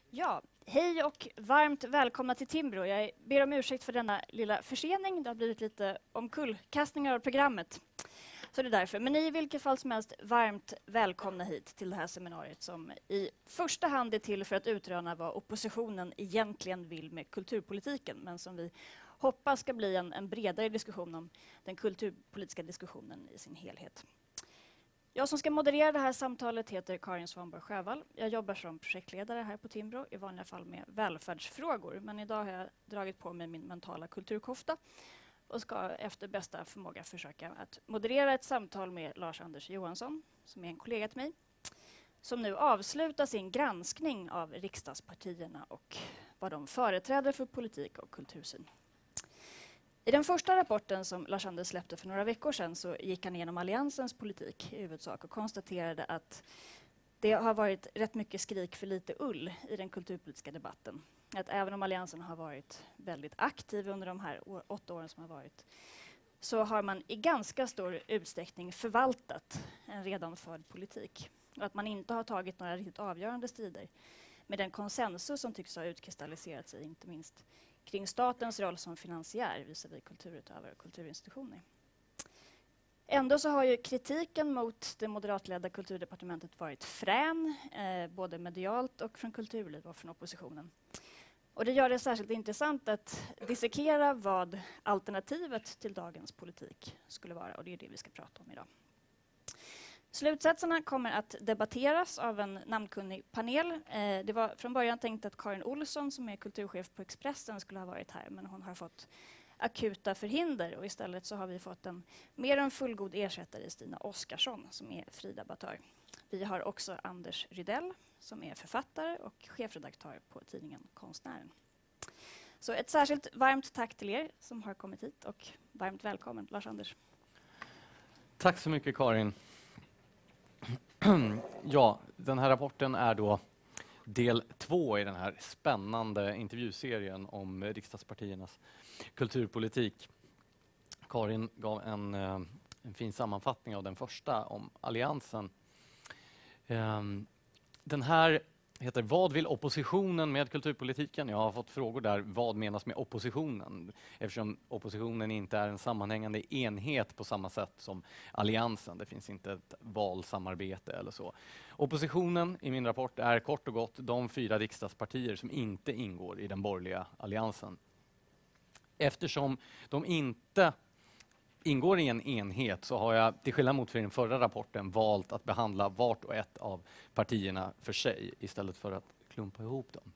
Ja, hej och varmt välkomna till Timbro. Jag ber om ursäkt för denna lilla försening. Det har blivit lite omkullkastningar av programmet. Så det är därför. Men ni är i vilket fall som helst varmt välkomna hit till det här seminariet som i första hand är till för att utröna vad oppositionen egentligen vill med kulturpolitiken, men som vi hoppas ska bli en bredare diskussion om den kulturpolitiska diskussionen i sin helhet. Jag som ska moderera det här samtalet heter Karin Svanborg Sjövall. Jag jobbar som projektledare här på Timbro, i vanliga fall med välfärdsfrågor. Men idag har jag dragit på mig min mentala kulturkofta och ska efter bästa förmåga försöka att moderera ett samtal med Lars-Anders Johansson, som är en kollega till mig, som nu avslutar sin granskning av riksdagspartierna och vad de företräder för politik och kultursyn. I den första rapporten som Lars-Anders släppte för några veckor sedan så gick han igenom Alliansens politik i huvudsak och konstaterade att det har varit rätt mycket skrik för lite ull i den kulturpolitiska debatten. Att även om Alliansen har varit väldigt aktiv under de här 8 åren som har varit, så har man i ganska stor utsträckning förvaltat en redan förd politik. Och att man inte har tagit några riktigt avgörande strider med den konsensus som tycks ha utkristalliserat sig, inte minst kring statens roll som finansiär visavi kulturutövare och kulturinstitutioner. Ändå så har ju kritiken mot det moderatledda kulturdepartementet varit frän, både medialt och från kulturliv och från oppositionen. Och det gör det särskilt intressant att dissekera vad alternativet till dagens politik skulle vara, och det är det vi ska prata om idag. Slutsatserna kommer att debatteras av en namnkunnig panel. Det var från början tänkt att Karin Olsson, som är kulturchef på Expressen, skulle ha varit här, men hon har fått akuta förhinder och istället så har vi fått en mer än fullgod ersättare i Stina Oskarsson, som är fridebattör. Vi har också Anders Rydell, som är författare och chefredaktör på tidningen Konstnären. Så ett särskilt varmt tack till er som har kommit hit och varmt välkommen, Lars-Anders. Tack så mycket, Karin. Ja, den här rapporten är då del 2 i den här spännande intervjuserien om riksdagspartiernas kulturpolitik. Karin gav en fin sammanfattning av den första om Alliansen. Den här heter Vad vill oppositionen med kulturpolitiken? Jag har fått frågor där, vad menas med oppositionen? Eftersom oppositionen inte är en sammanhängande enhet på samma sätt som Alliansen. Det finns inte ett valsamarbete eller så. Oppositionen i min rapport är kort och gott de 4 riksdagspartier som inte ingår i den borgerliga alliansen. Eftersom de inte ingår i en enhet så har jag, till skillnad mot för den förra rapporten, valt att behandla vart och ett av partierna för sig istället för att klumpa ihop dem.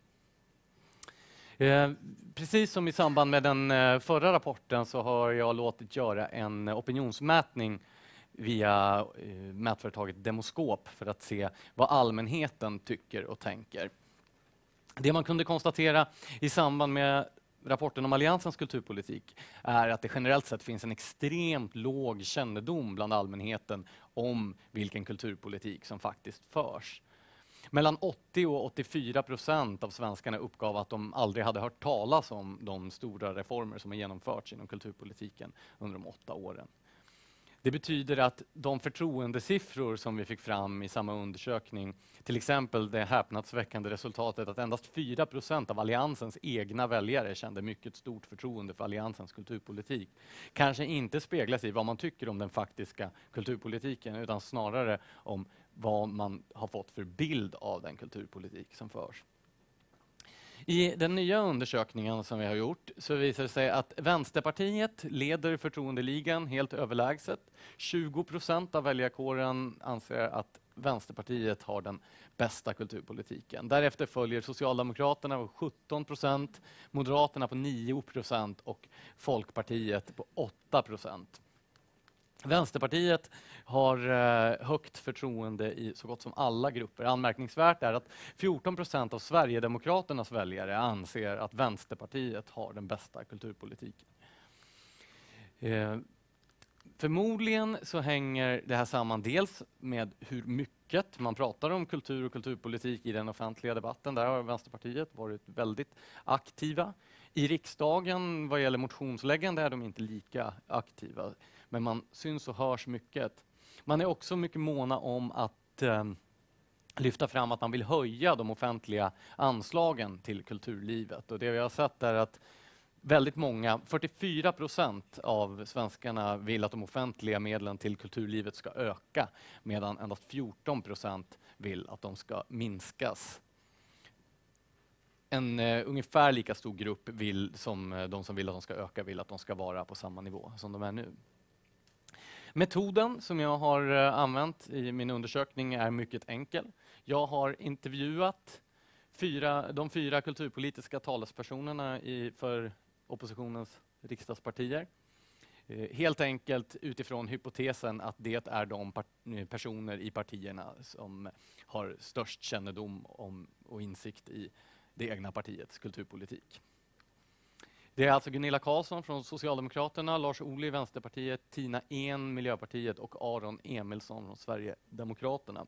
Precis som i samband med den förra rapporten så har jag låtit göra en opinionsmätning via mätföretaget Demoskop för att se vad allmänheten tycker och tänker. Det man kunde konstatera i samband med rapporten om Alliansens kulturpolitik är att det generellt sett finns en extremt låg kännedom bland allmänheten om vilken kulturpolitik som faktiskt förs. Mellan 80 och 84% av svenskarna uppgav att de aldrig hade hört talas om de stora reformer som har genomförts inom kulturpolitiken under de 8 åren. Det betyder att de förtroendesiffror som vi fick fram i samma undersökning, till exempel det häpnadsväckande resultatet att endast 4% av Alliansens egna väljare kände mycket stort förtroende för Alliansens kulturpolitik, kanske inte speglas i vad man tycker om den faktiska kulturpolitiken, utan snarare om vad man har fått för bild av den kulturpolitik som förs. I den nya undersökningen som vi har gjort så visar det sig att Vänsterpartiet leder förtroendeligan helt överlägset. 20% av väljarkåren anser att Vänsterpartiet har den bästa kulturpolitiken. Därefter följer Socialdemokraterna på 17%, Moderaterna på 9% och Folkpartiet på 8%. Vänsterpartiet har högt förtroende i så gott som alla grupper. Anmärkningsvärt är att 14% av Sverigedemokraternas väljare anser att Vänsterpartiet har den bästa kulturpolitiken. Förmodligen så hänger det här samman dels med hur mycket man pratar om kultur och kulturpolitik i den offentliga debatten. Där har Vänsterpartiet varit väldigt aktiva. I riksdagen vad gäller motionsläggande är de inte lika aktiva. Men man syns och hörs mycket. Man är också mycket måna om att lyfta fram att man vill höja de offentliga anslagen till kulturlivet. Och det vi har sett är att väldigt många, 44% av svenskarna vill att de offentliga medlen till kulturlivet ska öka, medan endast 14% vill att de ska minskas. En ungefär lika stor grupp som de som vill att de ska öka vill att de ska vara på samma nivå som de är nu. Metoden som jag har använt i min undersökning är mycket enkel. Jag har intervjuat de 4 kulturpolitiska talespersonerna för oppositionens riksdagspartier. Helt enkelt utifrån hypotesen att det är de personer i partierna som har störst kännedom om och insikt i det egna partiets kulturpolitik. Det är alltså Gunilla Carlsson från Socialdemokraterna, Lars Ohly, Vänsterpartiet, Tina Ehn, Miljöpartiet och Aron Emilsson från Sverigedemokraterna.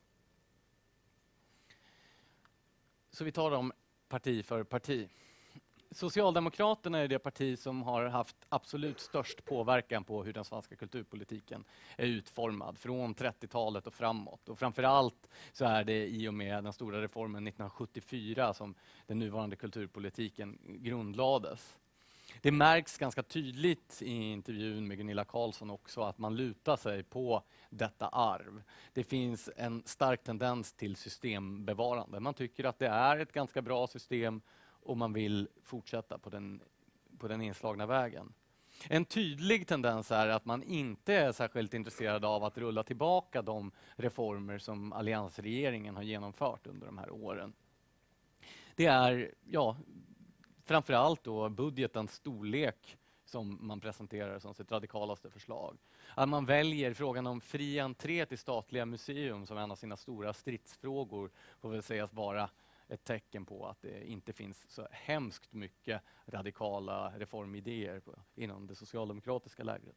Så vi tar dem parti för parti. Socialdemokraterna är det parti som har haft absolut störst påverkan på hur den svenska kulturpolitiken är utformad från 30-talet och framåt. Och framförallt så är det i och med den stora reformen 1974 som den nuvarande kulturpolitiken grundlades. Det märks ganska tydligt i intervjun med Gunilla Carlsson också att man lutar sig på detta arv. Det finns en stark tendens till systembevarande. Man tycker att det är ett ganska bra system och man vill fortsätta på den inslagna vägen. En tydlig tendens är att man inte är särskilt intresserad av att rulla tillbaka de reformer som alliansregeringen har genomfört under de här åren. Det är framförallt då budgetens storlek som man presenterar som sitt radikalaste förslag. Att man väljer frågan om fri entré till statliga museum som en av sina stora stridsfrågor får väl sägas vara ett tecken på att det inte finns så hemskt mycket radikala reformidéer inom det socialdemokratiska lägret.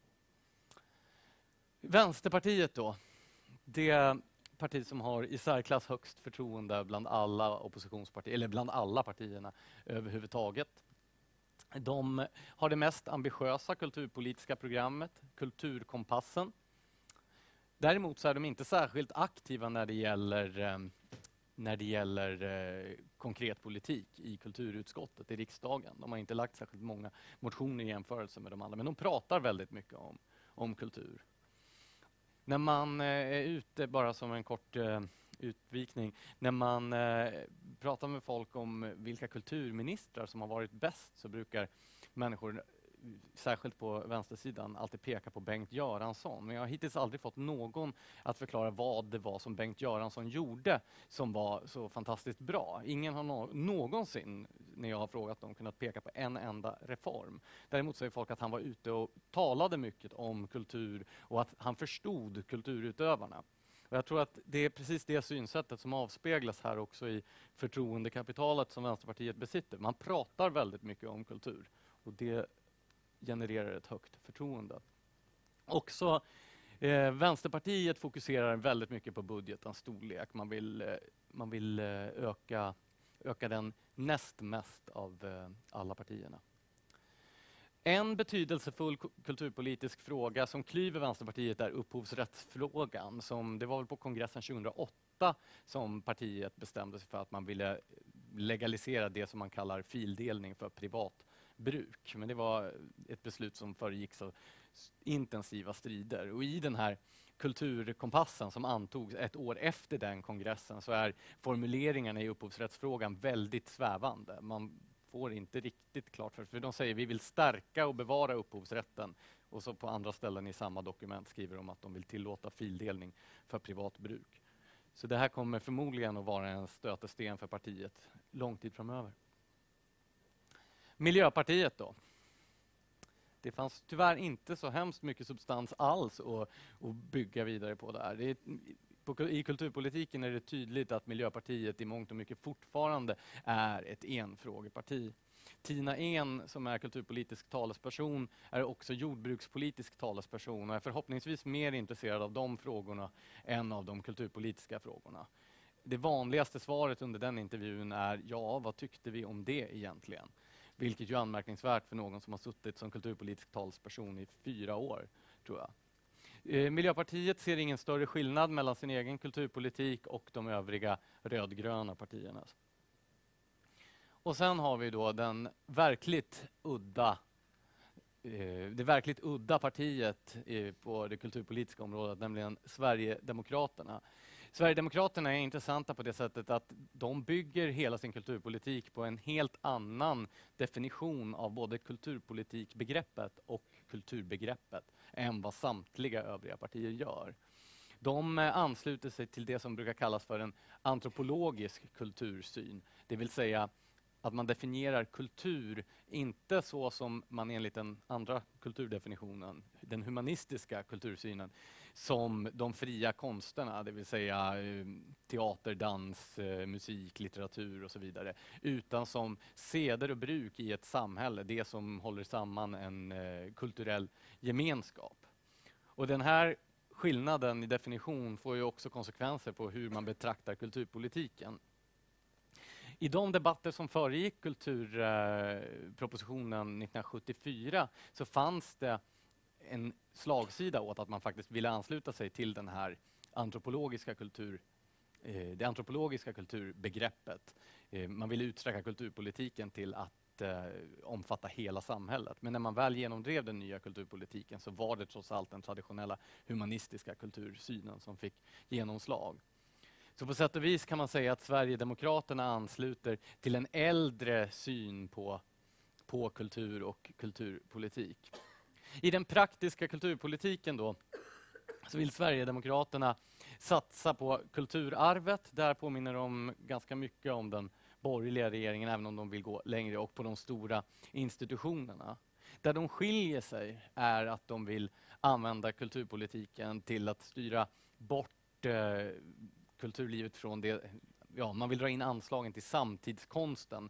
Vänsterpartiet då, det parti som har i särklass högst förtroende bland alla oppositionspartier, eller bland alla partierna överhuvudtaget. De har det mest ambitiösa kulturpolitiska programmet, Kulturkompassen. Däremot så är de inte särskilt aktiva när det gäller konkret politik i kulturutskottet i riksdagen. De har inte lagt särskilt många motioner i jämförelse med de andra, men de pratar väldigt mycket om kultur. När man är ute, bara som en kort utvikning, när man pratar med folk om vilka kulturministrar som har varit bäst så brukar människor, särskilt på vänstersidan, alltid peka på Bengt Göransson. Men jag har hittills aldrig fått någon att förklara vad det var som Bengt Göransson gjorde som var så fantastiskt bra. Ingen har någonsin, när jag har frågat dem, kunnat peka på en enda reform. Däremot säger folk att han var ute och talade mycket om kultur och att han förstod kulturutövarna. Och jag tror att det är precis det synsättet som avspeglas här också i förtroendekapitalet som Vänsterpartiet besitter. Man pratar väldigt mycket om kultur och det genererar ett högt förtroende. Också Vänsterpartiet fokuserar väldigt mycket på budgetens storlek. Man vill öka den näst mest av alla partierna. En betydelsefull kulturpolitisk fråga som klyver Vänsterpartiet är upphovsrättsfrågan. Det var väl på kongressen 2008 som partiet bestämde sig för att man ville legalisera det som man kallar fildelning för privat bruk. Men det var ett beslut som föregicks av intensiva strider. Och i den här kulturkompassen som antogs ett år efter den kongressen så är formuleringarna i upphovsrättsfrågan väldigt svävande. Man får inte riktigt klart för de säger vi vill stärka och bevara upphovsrätten och så på andra ställen i samma dokument skriver de att de vill tillåta fildelning för privat bruk. Så det här kommer förmodligen att vara en stötesten för partiet lång tid framöver. Miljöpartiet då. Det fanns tyvärr inte så hemskt mycket substans alls att bygga vidare på där. I kulturpolitiken är det tydligt att Miljöpartiet i mångt och mycket fortfarande är ett enfrågeparti. Tina Ehn, som är kulturpolitisk talesperson, är också jordbrukspolitisk talesperson och är förhoppningsvis mer intresserad av de frågorna än av de kulturpolitiska frågorna. Det vanligaste svaret under den intervjun är ja, vad tyckte vi om det egentligen? Vilket ju är anmärkningsvärt för någon som har suttit som kulturpolitisk talesperson i 4 år, tror jag. Miljöpartiet ser ingen större skillnad mellan sin egen kulturpolitik och de övriga rödgröna partierna. Och sen har vi då det verkligt udda partiet på det kulturpolitiska området, nämligen Sverigedemokraterna. Sverigedemokraterna är intressanta på det sättet att de bygger hela sin kulturpolitik på en helt annan definition av både kulturpolitikbegreppet och kulturbegreppet än vad samtliga övriga partier gör. De ansluter sig till det som brukar kallas för en antropologisk kultursyn, det vill säga att man definierar kultur inte så som man enligt den andra kulturdefinitionen, den humanistiska kultursynen, som de fria konsterna, det vill säga teater, dans, musik, litteratur och så vidare, utan som seder och bruk i ett samhälle, det som håller samman en kulturell gemenskap. Och den här skillnaden i definition får ju också konsekvenser på hur man betraktar kulturpolitiken. I de debatter som föregick kulturpropositionen 1974 så fanns det en slagsida åt att man faktiskt ville ansluta sig till den här det antropologiska kulturbegreppet. Man ville utsträcka kulturpolitiken till att omfatta hela samhället. Men när man väl genomdrev den nya kulturpolitiken så var det trots allt den traditionella humanistiska kultursynen som fick genomslag. Så på sätt och vis kan man säga att Sverigedemokraterna ansluter till en äldre syn på kultur och kulturpolitik. I den praktiska kulturpolitiken då så vill Sverigedemokraterna satsa på kulturarvet. Där påminner de ganska mycket om den borgerliga regeringen, även om de vill gå längre, och på de stora institutionerna. Där de skiljer sig är att de vill använda kulturpolitiken till att styra bort kulturlivet från det. Ja, man vill dra in anslagen till samtidskonsten.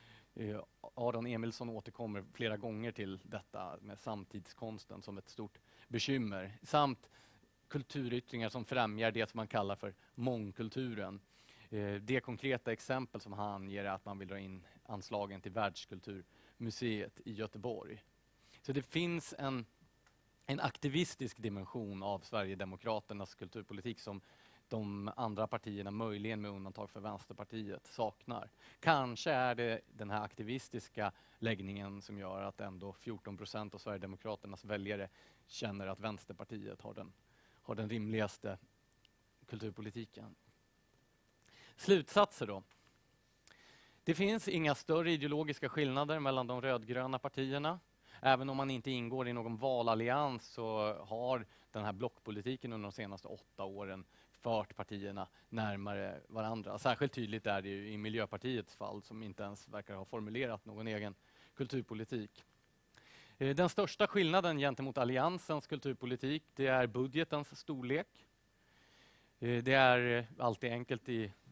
Aron Emilsson återkommer flera gånger till detta med samtidskonsten som ett stort bekymmer. Samt kulturyttringar som främjar det som man kallar för mångkulturen. Det konkreta exempel som han anger är att man vill dra in anslagen till Världskulturmuseet i Göteborg. Så det finns en aktivistisk dimension av Sverigedemokraternas kulturpolitik som de andra partierna, möjligen med undantag för Vänsterpartiet, saknar. Kanske är det den här aktivistiska läggningen som gör att ändå 14% av Sverigedemokraternas väljare känner att Vänsterpartiet har den rimligaste kulturpolitiken. Slutsatser då. Det finns inga större ideologiska skillnader mellan de rödgröna partierna. Även om man inte ingår i någon valallians så har den här blockpolitiken under de senaste 8 åren fört partierna närmare varandra. Särskilt tydligt är det ju i Miljöpartiets fall som inte ens verkar ha formulerat någon egen kulturpolitik. Den största skillnaden gentemot alliansens kulturpolitik, det är budgetens storlek. Det är alltid enkelt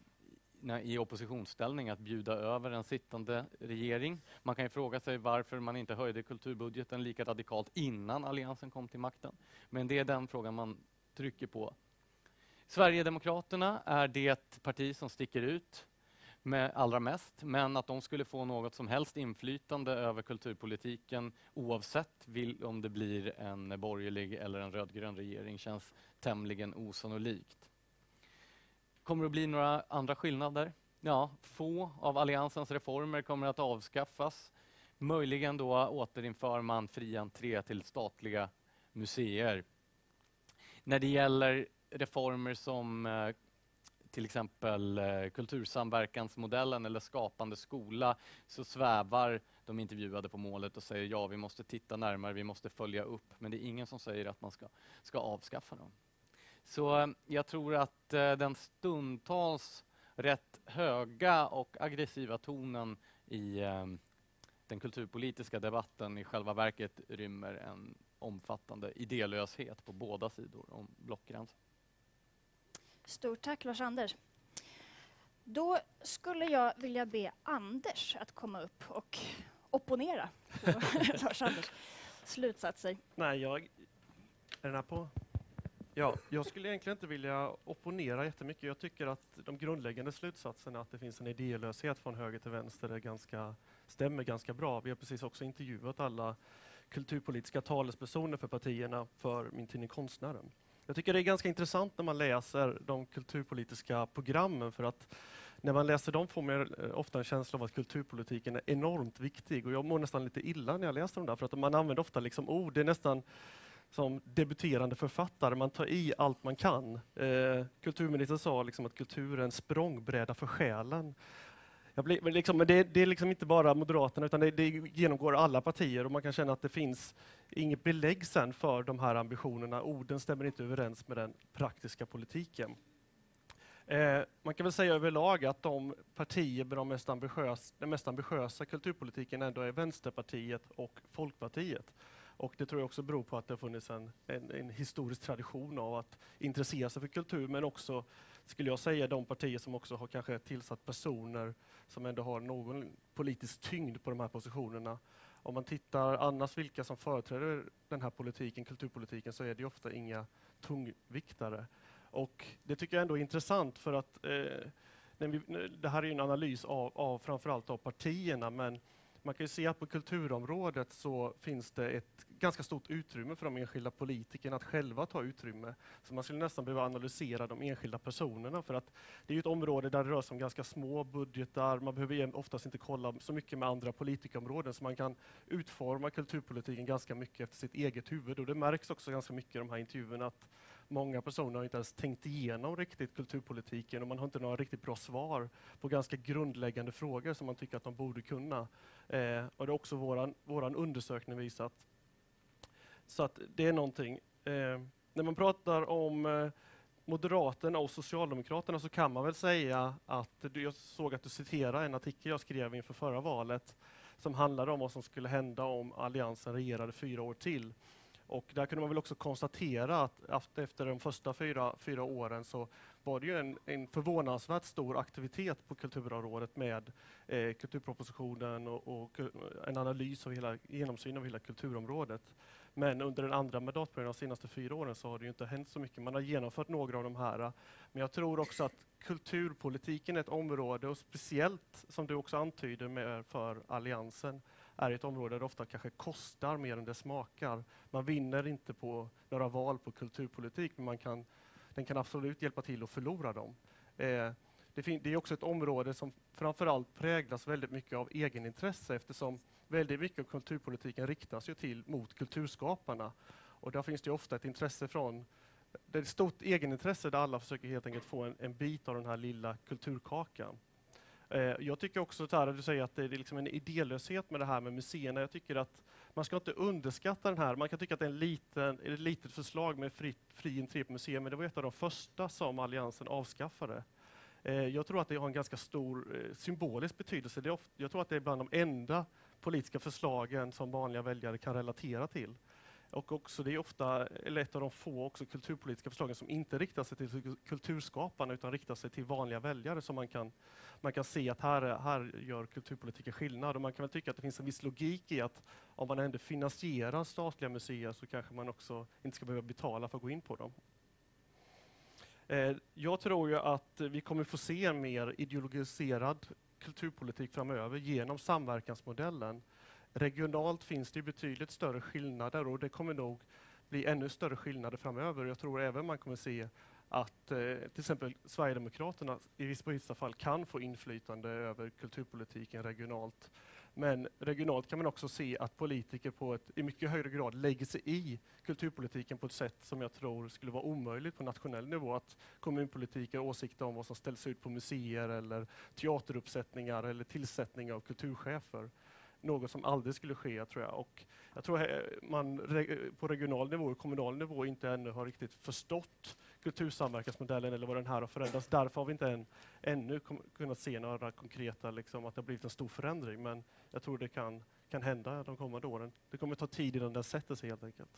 i oppositionsställning att bjuda över en sittande regering. Man kan ju fråga sig varför man inte höjde kulturbudgeten lika radikalt innan alliansen kom till makten. Men det är den frågan man trycker på. Sverigedemokraterna är det parti som sticker ut med allra mest, men att de skulle få något som helst inflytande över kulturpolitiken oavsett om det blir en borgerlig eller en rödgrön regering känns tämligen osannolikt. Kommer det att bli några andra skillnader? Ja, få av alliansens reformer kommer att avskaffas. Möjligen då återinför man fri entré till statliga museer. När det gäller reformer som till exempel kultursamverkansmodellen eller skapande skola så svävar de intervjuade på målet och säger ja, vi måste titta närmare, vi måste följa upp. Men det är ingen som säger att man ska avskaffa dem. Så jag tror att den stundtals rätt höga och aggressiva tonen i den kulturpolitiska debatten i själva verket rymmer en omfattande idélöshet på båda sidor om blockgränsen. Stort tack Lars-Anders. Då skulle jag vilja be Anders att komma upp och opponera på Lars-Anders slutsatser. Nej, är den här på? Ja, jag skulle egentligen inte vilja opponera jättemycket. Jag tycker att de grundläggande slutsatserna att det finns en idélöshet från höger till vänster stämmer ganska bra. Vi har precis också intervjuat alla kulturpolitiska talespersoner för partierna för min tidning Konstnären. Jag tycker det är ganska intressant när man läser de kulturpolitiska programmen, för att när man läser dem får man ofta en känsla av att kulturpolitiken är enormt viktig, och jag mår nästan lite illa när jag läser dem där, för att man använder ofta liksom ord, det är nästan som debuterande författare, man tar i allt man kan. Kulturministern sa liksom att kultur är en språngbräda för själen. Men det är liksom inte bara Moderaterna, utan det genomgår alla partier, och man kan känna att det finns inget belägg sen för de här ambitionerna. Orden stämmer inte överens med den praktiska politiken. Man kan väl säga överlag att de partier med den mest ambitiösa kulturpolitiken ändå är Vänsterpartiet och Folkpartiet. Och det tror jag också beror på att det har funnits en historisk tradition av att intressera sig för kultur, men också, skulle jag säga, de partier som också har kanske tillsatt personer som ändå har någon politisk tyngd på de här positionerna. Om man tittar annars vilka som företräder den här politiken, kulturpolitiken, så är det ofta inga tungviktare. Och det tycker jag ändå är intressant, för att det här är en analys av framförallt av partierna, men man kan ju se att på kulturområdet så finns det ett ganska stort utrymme för de enskilda politikerna att själva ta utrymme. Så man skulle nästan behöva analysera de enskilda personerna, för att det är ju ett område där det rör sig om ganska små budgetar. Man behöver oftast inte kolla så mycket med andra politikområden, så man kan utforma kulturpolitiken ganska mycket efter sitt eget huvud. Och det märks också ganska mycket i de här intervjuerna att många personer har inte ens tänkt igenom riktigt kulturpolitiken, och man har inte några riktigt bra svar på ganska grundläggande frågor som man tycker att de borde kunna. Och det är också våran undersökning visat. Så att det är någonting. När man pratar om Moderaterna och Socialdemokraterna så kan man väl säga att jag såg att du citerade en artikel jag skrev inför förra valet som handlade om vad som skulle hända om Alliansen regerade 4 år till. Och där kunde man väl också konstatera att efter de första fyra åren så var det ju en förvånansvärt stor aktivitet på kulturområdet med kulturpropositionen och en analys av genomsyn av hela kulturområdet. Men under den andra mandatperioden, de senaste 4 åren, så har det ju inte hänt så mycket. Man har genomfört några av de här. Men jag tror också att kulturpolitiken är ett område, och speciellt som du också antyder med för Alliansen, är ett område där det ofta kanske kostar mer än det smakar. Man vinner inte på några val på kulturpolitik, men den kan absolut hjälpa till att förlora dem. Det är också ett område som framförallt präglas väldigt mycket av egenintresse, eftersom väldigt mycket av kulturpolitiken riktas ju mot kulturskaparna. Och där finns det ofta ett intresse det är ett stort egenintresse där alla försöker helt enkelt få en bit av den här lilla kulturkakan. Jag tycker också att du säger att det är liksom en idélöshet med det här med museerna. Jag tycker att man ska inte underskatta den här. Man kan tycka att det är ett litet förslag med fri entré på museer, men det var ett av de första som Alliansen avskaffade. Jag tror att det har en ganska stor symbolisk betydelse. Jag tror att det är bland de enda politiska förslagen som vanliga väljare kan relatera till. Och också det är ofta ett av de få också kulturpolitiska förslagen som inte riktar sig till kulturskaparna utan riktar sig till vanliga väljare, som man kan se att här gör kulturpolitiken skillnad. Och man kan väl tycka att det finns en viss logik i att om man ändå finansierar statliga museer så kanske man också inte ska behöva betala för att gå in på dem. Jag tror ju att vi kommer få se en mer ideologiserad kulturpolitik framöver genom samverkansmodellen. Regionalt finns det betydligt större skillnader, och det kommer nog bli ännu större skillnader framöver. Jag tror även man kommer se att till exempel Sverigedemokraterna i vissa fall kan få inflytande över kulturpolitiken regionalt. Men regionalt kan man också se att politiker i mycket högre grad lägger sig i kulturpolitiken på ett sätt som jag tror skulle vara omöjligt på nationell nivå. Att kommunpolitiker åsikter om vad som ställs ut på museer eller teateruppsättningar eller tillsättning av kulturchefer. Något som aldrig skulle ske, tror jag. Och jag tror man på regional nivå och kommunal nivå inte ännu har riktigt förstått kultursamverkansmodellen eller vad den här har förändrats. Därför har vi inte ännu kunnat se några konkreta, att det har blivit en stor förändring. Men jag tror det kan hända de kommande åren. Det kommer ta tid innan den sätter sig, helt enkelt.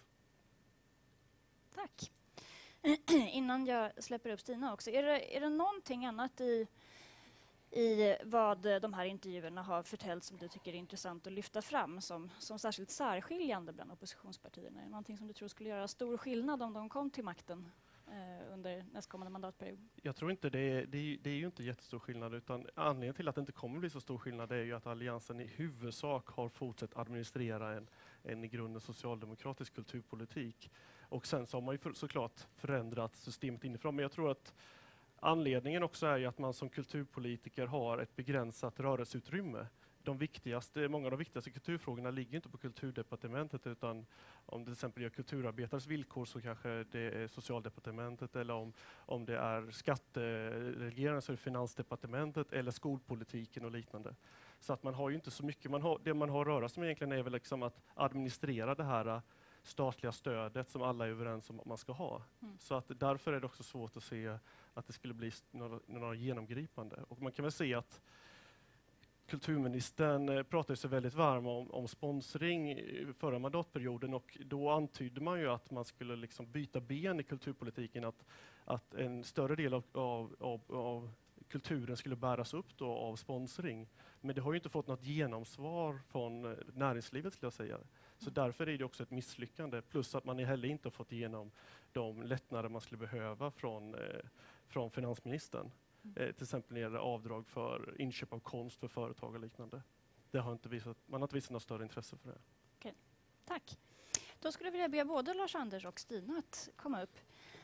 Tack. Innan jag släpper upp Stina också, är det någonting annat i vad de här intervjuerna har förtält som du tycker är intressant att lyfta fram som särskilt särskiljande bland oppositionspartierna? Är det någonting som du tror skulle göra stor skillnad om de kom till makten? under nästkommande mandatperiod? Jag tror inte det är ju inte jättestor skillnad, utan anledningen till att det inte kommer bli så stor skillnad är ju att Alliansen i huvudsak har fortsatt administrera en i grunden socialdemokratisk kulturpolitik. Och sen så har man ju såklart förändrat systemet inifrån, men jag tror att anledningen också är ju att man som kulturpolitiker har ett begränsat rörelseutrymme. Många av de viktigaste kulturfrågorna ligger inte på kulturdepartementet, utan om det till exempel är kulturarbetares villkor så kanske det är socialdepartementet, eller om det är skattereglerande så är det finansdepartementet, eller skolpolitiken och liknande. Så att man har ju inte så mycket, det man har att röra sig med egentligen är väl liksom att administrera det här statliga stödet som alla är överens om att man ska ha. Så att därför är det också svårt att se att det skulle bli några genomgripande. Och man kan väl se att kulturministern pratade sig väldigt varm om sponsring förra mandatperioden, och då antydde man ju att man skulle liksom byta ben i kulturpolitiken, att en större del av kulturen skulle bäras upp då av sponsring. Men det har ju inte fått något genomsvar från näringslivet, skulle jag säga. Så därför är det också ett misslyckande, plus att man heller inte har fått igenom de lättnader man skulle behöva från finansministern. Till exempel när det gäller avdrag för inköp av konst för företag och liknande. Man har inte visat något större intresse för det. Okej. Tack. Då skulle jag vilja be både Lars-Anders och Stina att komma upp.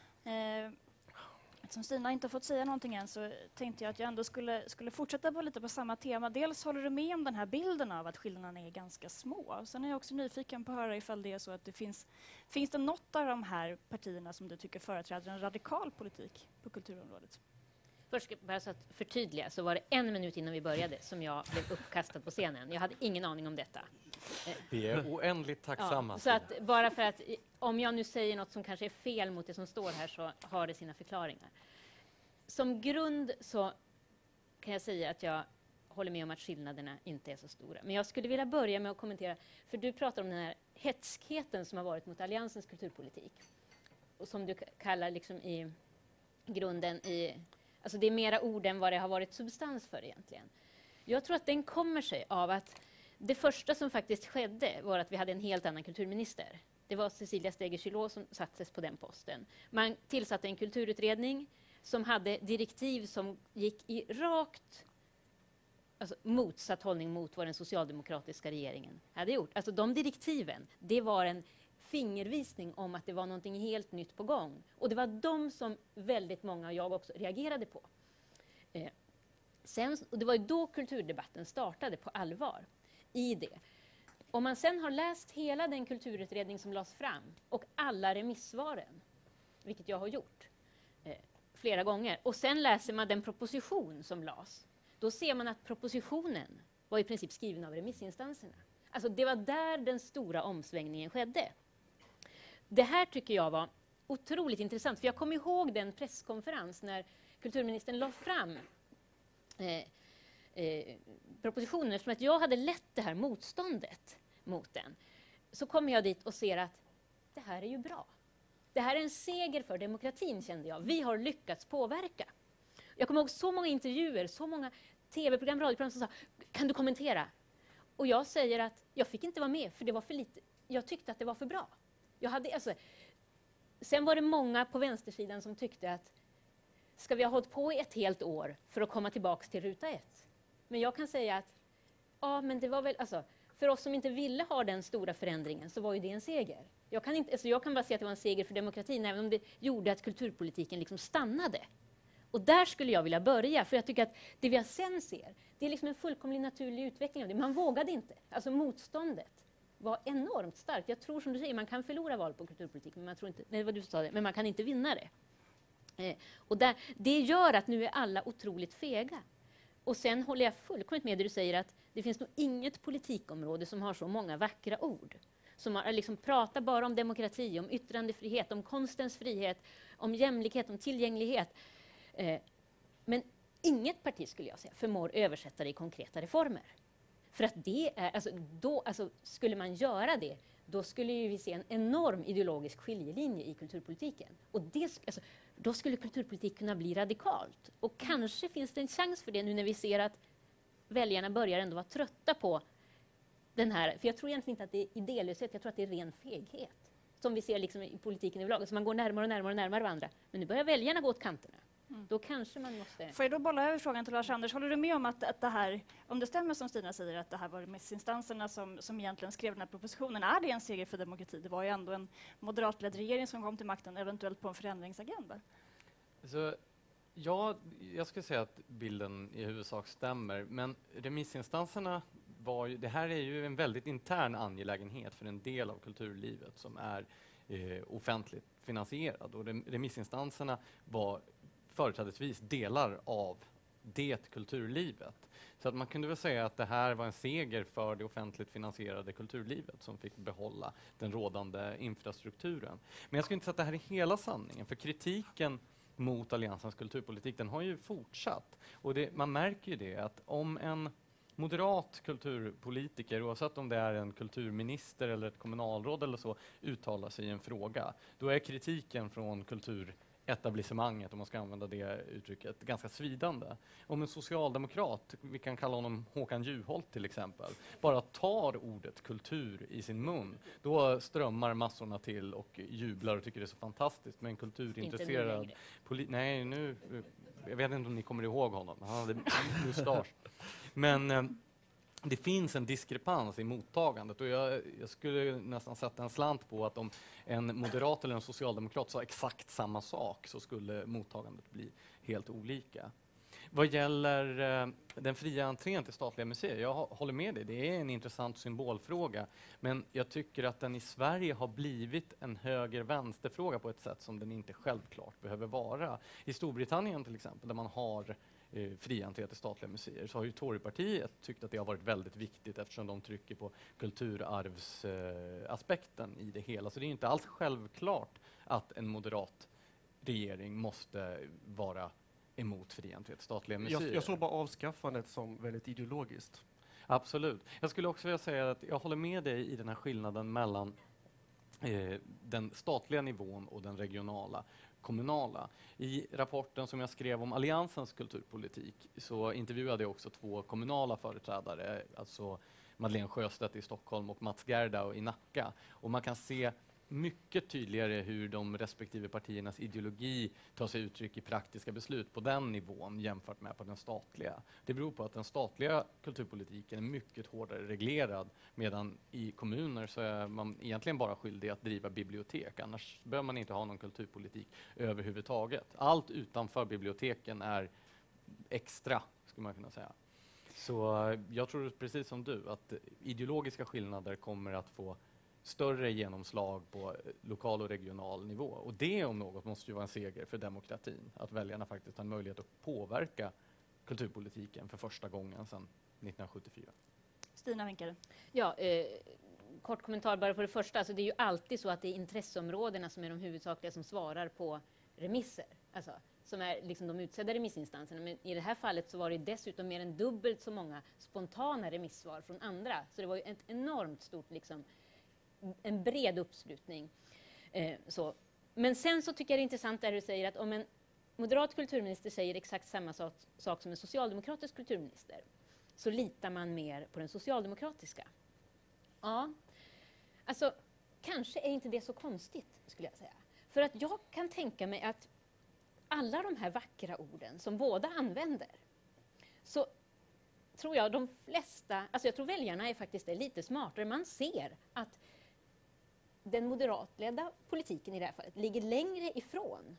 Eftersom Stina inte har fått säga någonting än så tänkte jag att jag ändå skulle fortsätta på lite på samma tema. Dels håller du med om den här bilden av att skillnaderna är ganska små. Sen är jag också nyfiken på att höra ifall det är så att det finns det något av de här partierna som du tycker företräder en radikal politik på kulturområdet? Först bara så att förtydliga, så var det 1 minut innan vi började som jag blev uppkastad på scenen. Jag hade ingen aning om detta. Vi är oändligt tacksamma. Ja, så att, bara för att om jag nu säger något som kanske är fel mot det som står här, så har det sina förklaringar. Som grund så kan jag säga att jag håller med om att skillnaderna inte är så stora. Men jag skulle vilja börja med att kommentera, för du pratar om den här hetskheten som har varit mot Alliansens kulturpolitik. Och som du kallar liksom i grunden alltså det är mera ord än vad det har varit substans för egentligen. Jag tror att den kommer sig av att det första som faktiskt skedde var att vi hade en helt annan kulturminister. Det var Cecilia Stegö Chilò som sattes på den posten. Man tillsatte en kulturutredning som hade direktiv som gick i rakt motsatt hållning mot vad den socialdemokratiska regeringen hade gjort. Alltså de direktiven, det var en fingervisning om att det var någonting helt nytt på gång. Och det var de som väldigt många, och jag också, reagerade på. Och det var ju då kulturdebatten startade på allvar i det. Om man sen har läst hela den kulturutredning som lades fram och alla remissvaren, vilket jag har gjort flera gånger, och sen läser man den proposition som lades, då ser man att propositionen var i princip skriven av remissinstanserna. Alltså det var där den stora omsvängningen skedde. Det här tycker jag var otroligt intressant, för jag kommer ihåg den presskonferens när kulturministern la fram propositionen, eftersom att jag hade lett det här motståndet mot den. Så kommer jag dit och ser att det här är ju bra. Det här är en seger för demokratin, kände jag. Vi har lyckats påverka. Jag kommer ihåg så många intervjuer, så många tv-program, radioprogram som sa, kan du kommentera? Och jag säger att jag fick inte vara med, för det var för lite. Jag tyckte att det var för bra. Sen var det många på vänstersidan som tyckte att ska vi ha hållit på i ett helt år för att komma tillbaka till ruta 1? Men jag kan säga att men det var väl, för oss som inte ville ha den stora förändringen så var ju det en seger. Jag kan bara säga att det var en seger för demokratin, även om det gjorde att kulturpolitiken liksom stannade. Och där skulle jag vilja börja, för jag tycker att det vi sen ser, det är liksom en fullkomlig naturlig utveckling av det. Man vågade inte. Alltså motståndet var enormt starkt. Jag tror, som du säger, man kan förlora val på kulturpolitik, men man tror inte, nej, vad du sa det, men man kan inte vinna det. Och det gör att nu är alla otroligt fega. Och sen håller jag fullkomligt med det du säger, att det finns nog inget politikområde som har så många vackra ord. Som har, liksom, pratar bara om demokrati, om yttrandefrihet, om konstens frihet, om jämlikhet, om tillgänglighet. Men inget parti, skulle jag säga, förmår översätta det i konkreta reformer. För att det är, skulle man göra det, då skulle vi se en enorm ideologisk skiljelinje i kulturpolitiken. Och då skulle kulturpolitik kunna bli radikalt. Och kanske finns det en chans för det nu när vi ser att väljarna börjar ändå vara trötta på den här. För jag tror egentligen inte att det är idélöshet, jag tror att det är ren feghet. som vi ser liksom i politiken överlag. Så man går närmare och närmare och närmare varandra. Men nu börjar väljarna gå åt kanterna. Då kanske man måste... Får jag då bolla över frågan till Lars-Anders? Håller du med om att det här, om det stämmer som Stina säger, att det här var remissinstanserna som egentligen skrev den här propositionen, är det en seger för demokrati? Det var ju ändå en moderatledd regering som kom till makten, eventuellt på en förändringsagenda. Så, ja, jag skulle säga att bilden i huvudsak stämmer, men remissinstanserna det här är ju en väldigt intern angelägenhet för en del av kulturlivet som är offentligt finansierad. Och remissinstanserna var företrädesvis delar av det kulturlivet. Så att man kunde väl säga att det här var en seger för det offentligt finansierade kulturlivet som fick behålla den rådande infrastrukturen. Men jag skulle inte säga att det här är hela sanningen, för kritiken mot Alliansens kulturpolitik, den har ju fortsatt. Och man märker ju det att om en moderat kulturpolitiker, oavsett om det är en kulturminister eller ett kommunalråd eller så, uttalar sig i en fråga, då är kritiken från kulturetablissemanget, om man ska använda det uttrycket, ganska svidande. Om en socialdemokrat, vi kan kalla honom Håkan Juholt till exempel, bara tar ordet kultur i sin mun, då strömmar massorna till och jublar och tycker det är så fantastiskt med en kulturintresserad Nej, nu jag vet inte om ni kommer ihåg honom. Han hade mustasch. Men det finns en diskrepans i mottagandet, och jag skulle nästan sätta en slant på att om en moderat eller en socialdemokrat sa exakt samma sak så skulle mottagandet bli helt olika. Vad gäller den fria entrén till statliga museer, jag håller med dig, det är en intressant symbolfråga, men jag tycker att den i Sverige har blivit en höger-vänsterfråga på ett sätt som den inte självklart behöver vara. I Storbritannien till exempel, där man har fri entré till statliga museer, så har ju Torypartiet tyckt att det har varit väldigt viktigt eftersom de trycker på kulturarvsaspekten i det hela. Så det är inte alls självklart att en moderat regering måste vara emot fri entré till statliga museer. Jag såg bara avskaffandet som väldigt ideologiskt. Absolut. Jag skulle också vilja säga att jag håller med dig i den här skillnaden mellan den statliga nivån och den regionala, kommunala. I rapporten som jag skrev om Alliansens kulturpolitik så intervjuade jag också 2 kommunala företrädare, alltså Madeleine Sjöstedt i Stockholm och Mats Gerdau i Nacka. Och man kan se mycket tydligare hur de respektive partiernas ideologi tar sig uttryck i praktiska beslut på den nivån jämfört med på den statliga. Det beror på att den statliga kulturpolitiken är mycket hårdare reglerad, medan i kommuner så är man egentligen bara skyldig att driva bibliotek. Annars behöver man inte ha någon kulturpolitik överhuvudtaget. Allt utanför biblioteken är extra, skulle man kunna säga. Så jag tror precis som du att ideologiska skillnader kommer att få större genomslag på lokal och regional nivå. Och det om något måste ju vara en seger för demokratin. Att väljarna faktiskt har en möjlighet att påverka kulturpolitiken för första gången sedan 1974. Stina vinkade. Ja, kort kommentar bara på det första. Alltså det är ju alltid så att det är intresseområdena som är de huvudsakliga som svarar på remisser. Alltså, som är liksom de utsedda remissinstanserna. Men i det här fallet så var det dessutom mer än dubbelt så många spontana remissvar från andra. Så det var ju ett enormt stort liksom, en bred uppslutning. Så. Men sen så tycker jag det är intressant där du säger att om en moderat kulturminister säger exakt samma sak som en socialdemokratisk kulturminister, så litar man mer på den socialdemokratiska. Ja, alltså kanske är inte det så konstigt, skulle jag säga. För att jag kan tänka mig att alla de här vackra orden som båda använder, så tror jag de flesta, alltså jag tror väljarna är faktiskt lite smartare. Man ser att den moderatledda politiken i det här fallet ligger längre ifrån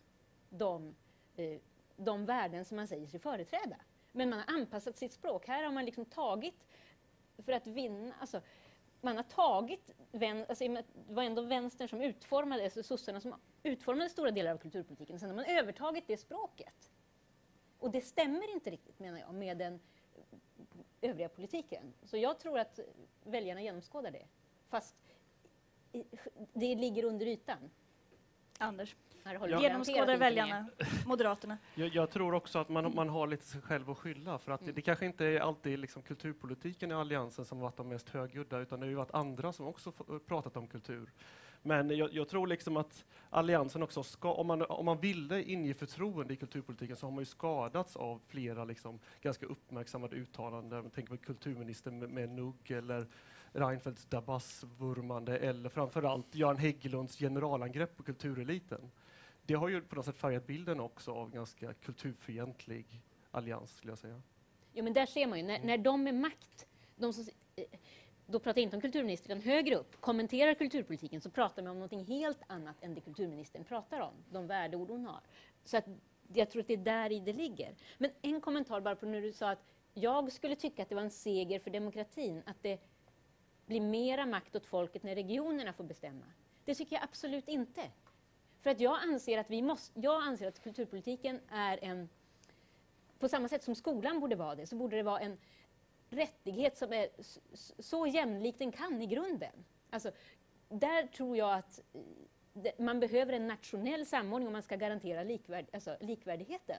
de värden som man säger sig företräda. Men man har anpassat sitt språk. Här har man liksom tagit, för att vinna, alltså man har tagit, alltså det var ändå vänstern som utformade, alltså sossarna som utformade stora delar av kulturpolitiken. Sen har man övertagit det språket. Och det stämmer inte riktigt, menar jag, med den övriga politiken. Så jag tror att väljarna genomskådar det. Fast det ligger under ytan. Anders, Ja. genomskådar väljarna, Moderaterna? Jag tror också att man har lite sig själv att skylla. För att det kanske inte är alltid liksom kulturpolitiken i Alliansen som varit de mest högljudda, utan det har ju varit andra som också pratat om kultur. Men jag tror liksom att Alliansen också ska, om man ville inge förtroende i kulturpolitiken, så har man ju skadats av flera liksom ganska uppmärksammade uttalanden. Jag tänker på kulturministern med Nugg eller Reinfeldts Dabas-vurmande eller framförallt Göran Hägglunds generalangrepp på kultureliten. Det har ju på något sätt färgat bilden också av ganska kulturfientlig allians, skulle jag säga. Jo, men där ser man ju, när de med makt, då pratar jag inte om kulturministern, utan högre upp, kommenterar kulturpolitiken, så pratar man om något helt annat än det kulturministern pratar om, de värdeord hon har. Så att jag tror att det är där i det ligger. Men en kommentar bara på när du sa att jag skulle tycka att det var en seger för demokratin, att det blir mera makt åt folket när regionerna får bestämma. Det tycker jag absolut inte. För att jag anser att kulturpolitiken är en, på samma sätt som skolan borde vara det, så borde det vara en rättighet som är så jämlik den kan i grunden. Alltså, där tror jag att man behöver en nationell samordning om man ska garantera likvärdigheten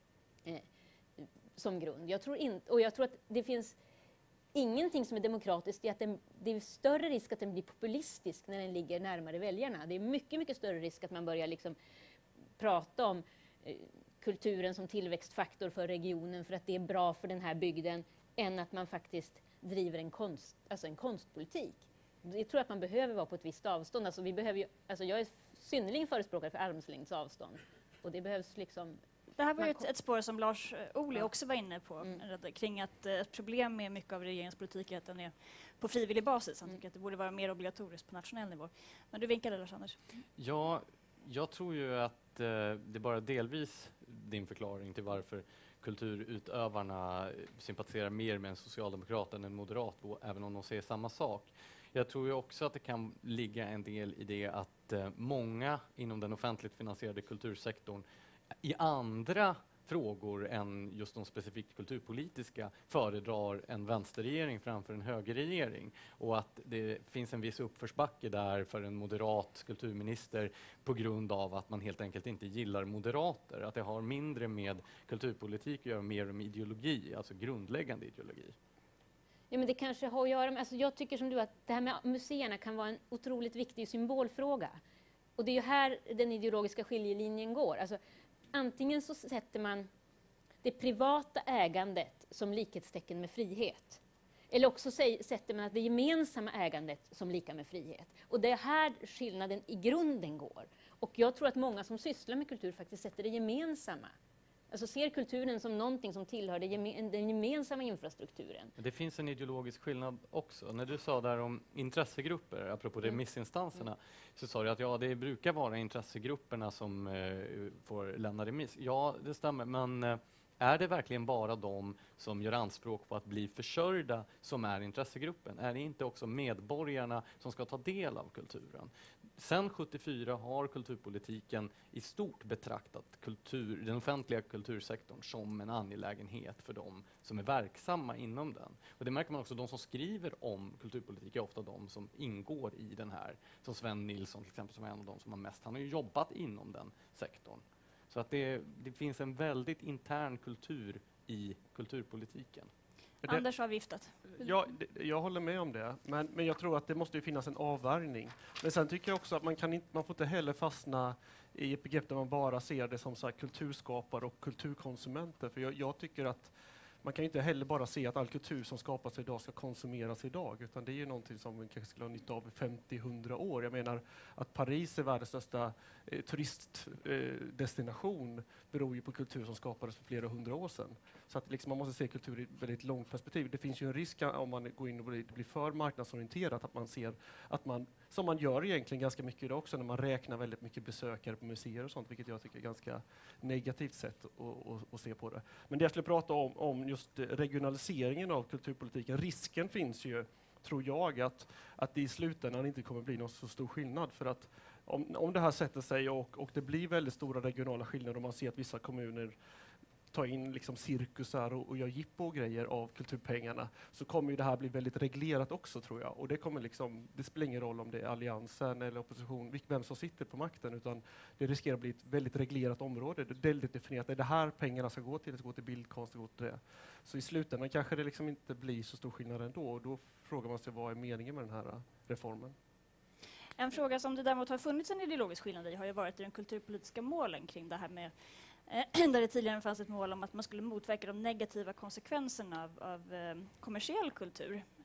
som grund. Jag tror att det finns ingenting som är demokratiskt i att det är större risk att den blir populistisk när den ligger närmare väljarna. Det är mycket, mycket större risk att man börjar liksom prata om kulturen som tillväxtfaktor för regionen för att det är bra för den här bygden, än att man faktiskt driver en konstpolitik. Jag tror att man behöver vara på ett visst avstånd. Jag är synnerligen förespråkare för armslängds avstånd. Och det behövs liksom... Det här var ju ett spår som Lars Ohly också var inne på, kring att ett problem med mycket av regeringens politik är att den är på frivillig basis. Han tycker att det borde vara mer obligatoriskt på nationell nivå. Men du vinkade, Lars-Anders. Ja, jag tror ju att det är bara delvis din förklaring till varför kulturutövarna sympatiserar mer med en socialdemokrat än en moderat, även om de säger samma sak. Jag tror ju också att det kan ligga en del i det att många inom den offentligt finansierade kultursektorn i andra frågor än just de specifikt kulturpolitiska föredrar en vänsterregering framför en högerregering, och att det finns en viss uppförsbacke där för en moderat kulturminister på grund av att man helt enkelt inte gillar moderater, att det har mindre med kulturpolitik att göra, mer med ideologi, alltså grundläggande ideologi. Ja, men det kanske har att göra med, jag tycker som du att det här med museerna kan vara en otroligt viktig symbolfråga, och det är ju här den ideologiska skiljelinjen går. Alltså, antingen så sätter man det privata ägandet som likhetstecken med frihet. Eller också sätter man att det gemensamma ägandet som lika med frihet. Och det är här skillnaden i grunden går. Och jag tror att många som sysslar med kultur faktiskt sätter det gemensamma. Alltså ser kulturen som någonting som tillhör den gemensamma infrastrukturen. Det finns en ideologisk skillnad också. När du sa där om intressegrupper, apropå remissinstanserna, så sa du att det brukar vara intressegrupperna som får lämna remiss. Ja, det stämmer, men är det verkligen bara de som gör anspråk på att bli försörjda som är intressegruppen? Är det inte också medborgarna som ska ta del av kulturen? Sen 74 har kulturpolitiken i stort betraktat den offentliga kultursektorn som en angelägenhet för de som är verksamma inom den. Och det märker man också, de som skriver om kulturpolitik är ofta de som ingår i den här. Som Sven Nilsson till exempel, som är en av de som har mest. Han har ju jobbat inom den sektorn. Så att det finns en väldigt intern kultur i kulturpolitiken. Anders har viftat. Ja, jag håller med om det, men jag tror att det måste ju finnas en avvärjning. Men sen tycker jag också att man får inte heller fastna i ett begrepp där man bara ser det som så här kulturskapare och kulturkonsumenter. För jag tycker att man kan ju inte heller bara se att all kultur som skapas idag ska konsumeras idag, utan det är ju någonting som vi kanske skulle ha nytta av i 50-100 år. Jag menar att Paris är världens största turistdestination beror ju på kultur som skapades för flera 100 år sedan. Så att liksom man måste se kultur i ett väldigt långt perspektiv. Det finns ju en risk om man går in och blir för marknadsorienterat att man ser att man, som man gör egentligen ganska mycket idag också, när man räknar väldigt mycket besökare på museer och sånt, vilket jag tycker är ganska negativt sätt att se på det. Men det jag skulle prata om just regionaliseringen av kulturpolitiken, risken finns ju, tror jag, att det i slutändan inte kommer bli någon så stor skillnad, för att om det här sätter sig och det blir väldigt stora regionala skillnader och man ser att vissa kommuner tar in liksom cirkusar och gör jippo och grejer av kulturpengarna, så kommer ju det här bli väldigt reglerat också, tror jag. Och det kommer liksom, det spelar ingen roll om det är alliansen eller opposition, vem som sitter på makten, utan det riskerar att bli ett väldigt reglerat område. Det är väldigt definierat, det är det här pengarna ska gå till, det ska gå till bildkonst, det går till det. Så i slutändan kanske det liksom inte blir så stor skillnad ändå, och då frågar man sig vad är meningen med den här reformen. En fråga som det däremot har funnits en ideologisk skillnad i har ju varit i de kulturpolitiska målen kring det här med där det tidigare fanns ett mål om att man skulle motverka de negativa konsekvenserna av kommersiell kultur.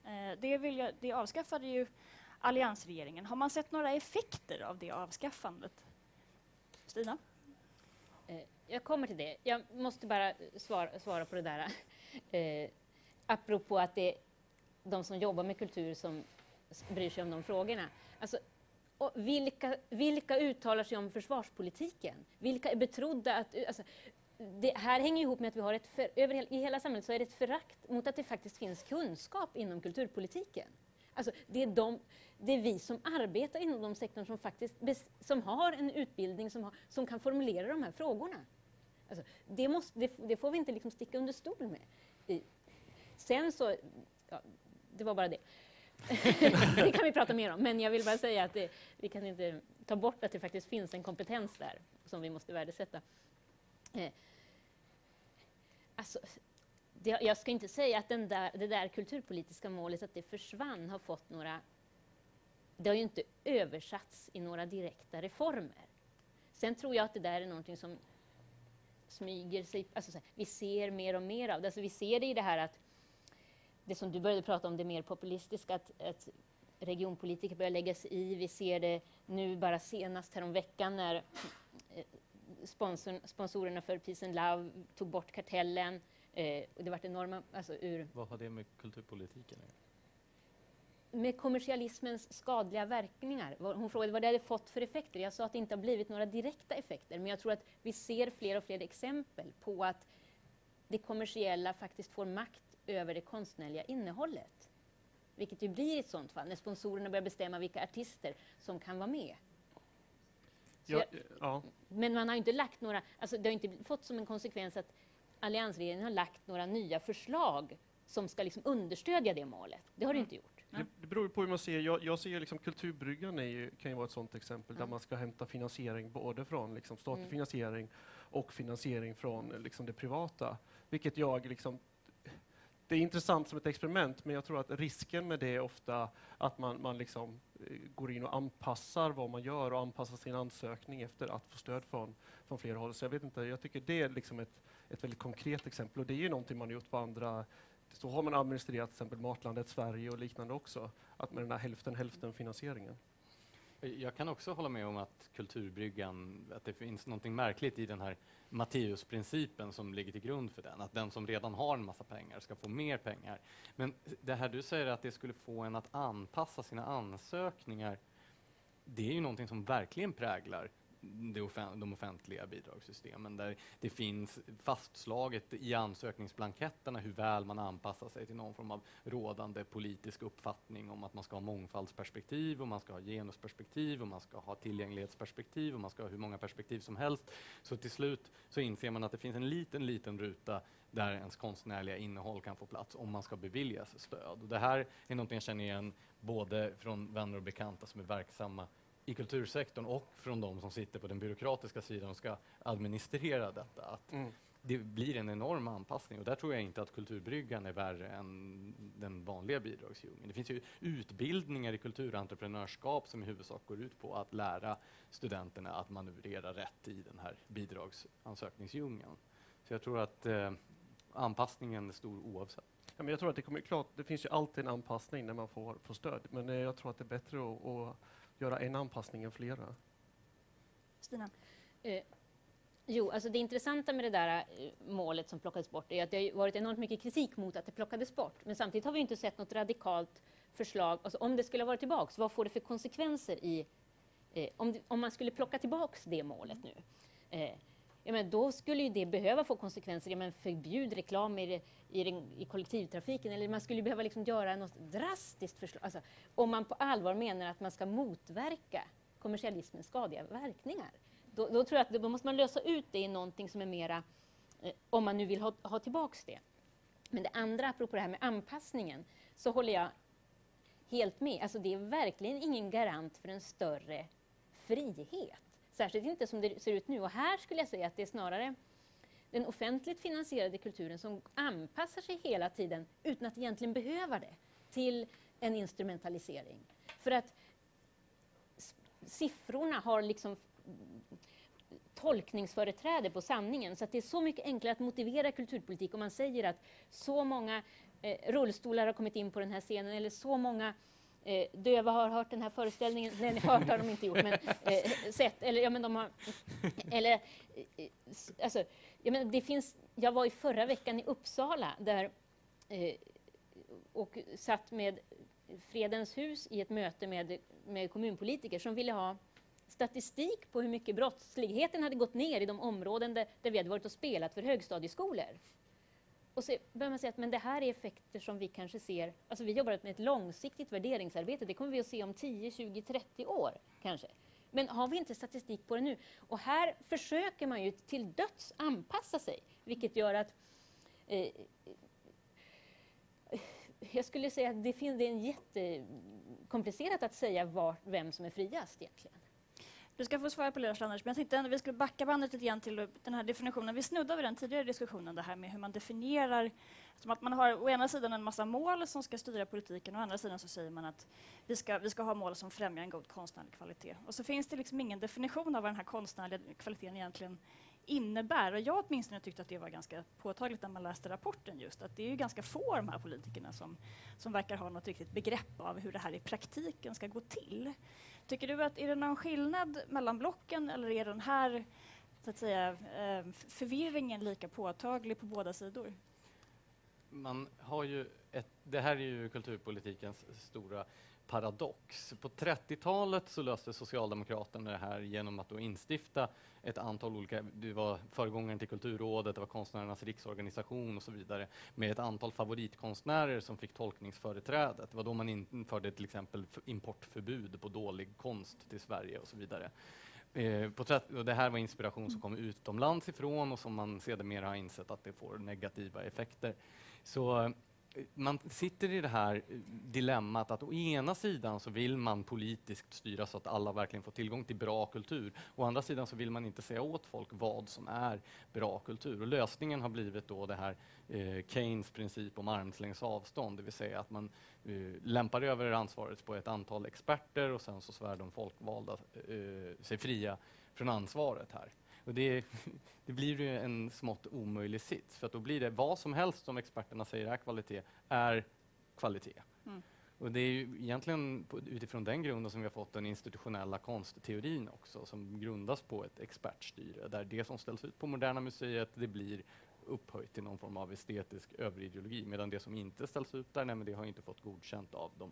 Det avskaffade ju alliansregeringen. Har man sett några effekter av det avskaffandet? Stina? Jag kommer till det. Jag måste bara svara på det där. Apropå att det är de som jobbar med kultur som bryr sig om de frågorna. Alltså, och vilka uttalar sig om försvarspolitiken? Vilka är betrodda att... Alltså, det här hänger ihop med att vi har i hela samhället så är det ett förakt mot att det faktiskt finns kunskap inom kulturpolitiken. Alltså, det är vi som arbetar inom de sektorn som faktiskt som har en utbildning som kan formulera de här frågorna. Alltså, det får vi inte liksom sticka under stol med. Sen så, ja, det var bara det. Det kan vi prata mer om, men jag vill bara säga att vi kan inte ta bort att det faktiskt finns en kompetens där som vi måste värdesätta. Alltså, jag ska inte säga att det där kulturpolitiska målet att det försvann har fått några... Det har ju inte översatts i några direkta reformer. Sen tror jag att det där är någonting som smyger sig... Alltså, vi ser mer och mer av det. Alltså, vi ser det i det här att det som du började prata om, det mer populistiska, att regionpolitiker börjar lägga sig i. Vi ser det nu bara senast här om veckan när sponsorerna för Peace and Love tog bort kartellen. Och det var enorma... Alltså, Vad har det med kulturpolitiken att göra? Med kommersialismens skadliga verkningar. Hon frågade vad det hade fått för effekter. Jag sa att det inte har blivit några direkta effekter. Men jag tror att vi ser fler och fler exempel på att det kommersiella faktiskt får makt över det konstnärliga innehållet. Vilket ju blir ett sånt fall när sponsorerna börjar bestämma vilka artister som kan vara med. Men man har inte lagt några... Alltså det har inte fått som en konsekvens att alliansregeringen har lagt några nya förslag som ska liksom understödja det målet. Det har det inte gjort. Det beror ju på hur man ser. Jag ser liksom Kulturbryggan kan ju vara ett sådant exempel där man ska hämta finansiering både från liksom statlig finansiering och finansiering från liksom det privata. Vilket det är intressant som ett experiment, men jag tror att risken med det är ofta att man liksom går in och anpassar vad man gör och anpassar sin ansökning efter att få stöd från flera håll. Så jag vet inte, jag tycker det är liksom ett väldigt konkret exempel och det är ju någonting man har gjort på andra. Så har man administrerat till exempel Matlandet Sverige och liknande också, att med den här hälften finansieringen. Jag kan också hålla med om att Kulturbryggan, att det finns något märkligt i den här Matteusprincipen som ligger till grund för den. Att den som redan har en massa pengar ska få mer pengar. Men det här du säger att det skulle få en att anpassa sina ansökningar, det är ju någonting som verkligen präglar de offentliga bidragssystemen där det finns fastslaget i ansökningsblanketterna hur väl man anpassar sig till någon form av rådande politisk uppfattning om att man ska ha mångfaldsperspektiv och man ska ha genusperspektiv och man ska ha tillgänglighetsperspektiv och man ska ha hur många perspektiv som helst. Så till slut så inser man att det finns en liten ruta där ens konstnärliga innehåll kan få plats om man ska beviljas stöd. Och det här är något jag känner igen både från vänner och bekanta som är verksamma i kultursektorn och från de som sitter på den byråkratiska sidan och ska administrera detta. Att det blir en enorm anpassning och där tror jag inte att Kulturbryggan är värre än den vanliga bidragsdjungeln. Det finns ju utbildningar i kulturentreprenörskap som i huvudsak går ut på att lära studenterna att manövrera rätt i den här bidragsansökningsdjungeln. Så jag tror att anpassningen är stor oavsett. Ja, men jag tror att det kommer klart, det finns ju alltid en anpassning när man får stöd, men jag tror att det är bättre att göra en anpassning än flera. Stina? Alltså det intressanta med det där målet som plockades bort är att det har varit enormt mycket kritik mot att det plockades bort. Men samtidigt har vi inte sett något radikalt förslag. Alltså om det skulle ha varit tillbaks, vad får det för konsekvenser om man skulle plocka tillbaks det målet nu? Då skulle ju det behöva få konsekvenser. Förbjud reklam i kollektivtrafiken. Eller man skulle behöva liksom göra något drastiskt förslag. Alltså, om man på allvar menar att man ska motverka kommersialismens skadliga verkningar. Då tror jag att då måste man lösa ut det i någonting som är mera, om man nu vill ha tillbaks det. Men det andra, apropå det här med anpassningen, så håller jag helt med. Alltså det är verkligen ingen garant för en större frihet. Särskilt inte som det ser ut nu. Och här skulle jag säga att det är snarare den offentligt finansierade kulturen som anpassar sig hela tiden utan att egentligen behöva det till en instrumentalisering. För att siffrorna har liksom tolkningsföreträde på sanningen. Så att det är så mycket enklare att motivera kulturpolitik om man säger att så många rullstolar har kommit in på den här scenen, eller så många döva har hört den här föreställningen. Nej, ni hört har de inte gjort, men sett. Eller, ja, men de har, eller, alltså, ja, men det finns, jag var i förra veckan i Uppsala där, och satt med Fredens hus i ett möte med kommunpolitiker som ville ha statistik på hur mycket brottsligheten hade gått ner i de områden där vi hade varit och spelat för högstadieskolor. Och så börjar man säga att men det här är effekter som vi kanske ser, alltså vi jobbar med ett långsiktigt värderingsarbete, det kommer vi att se om 10, 20, 30 år kanske. Men har vi inte statistik på det nu? Och här försöker man ju till döds anpassa sig, vilket gör att jag skulle säga att det är en jättekomplicerat att säga vem som är friast egentligen. Du ska få svara på det, Anders, men jag tänkte ändå vi skulle backa bandet lite grann till den här definitionen. Vi snuddade vid den tidigare diskussionen, det här med hur man definierar, som att man har å ena sidan en massa mål som ska styra politiken, och å andra sidan så säger man att vi ska ha mål som främjar en god konstnärlig kvalitet. Och så finns det liksom ingen definition av vad den här konstnärliga kvaliteten egentligen innebär. Och jag åtminstone tyckte att det var ganska påtagligt när man läste rapporten, just att det är ju ganska få de här politikerna som verkar ha något riktigt begrepp av hur det här i praktiken ska gå till. Tycker du att är det någon skillnad mellan blocken, eller är den här så att säga, förvirringen lika påtaglig på båda sidor? Man har ju det här är ju kulturpolitikens stora paradox. På 30-talet så löste Socialdemokraterna det här genom att då instifta ett antal olika, det var föregångaren till Kulturrådet, det var Konstnärernas riksorganisation och så vidare, med ett antal favoritkonstnärer som fick tolkningsföreträdet. Det var då man införde till exempel importförbud på dålig konst till Sverige och så vidare. Och det här var inspiration som kom utomlands ifrån och som man sedermera har insett att det får negativa effekter. Så man sitter i det här dilemmat att å ena sidan så vill man politiskt styra så att alla verkligen får tillgång till bra kultur. Å andra sidan så vill man inte säga åt folk vad som är bra kultur. Och lösningen har blivit då det här Keynes princip om armslängds avstånd, det vill säga att man lämpar över ansvaret på ett antal experter och sen så svär de folkvalda sig fria från ansvaret här. Och det blir ju en smått omöjlig sits, för att då blir det vad som helst som experterna säger är kvalitet. Mm. Och det är ju egentligen utifrån den grunden som vi har fått den institutionella konstteorin också, som grundas på ett expertstyre, där det som ställs ut på Moderna museet, det blir upphöjt till någon form av estetisk överideologi, medan det som inte ställs ut där, det har inte fått godkänt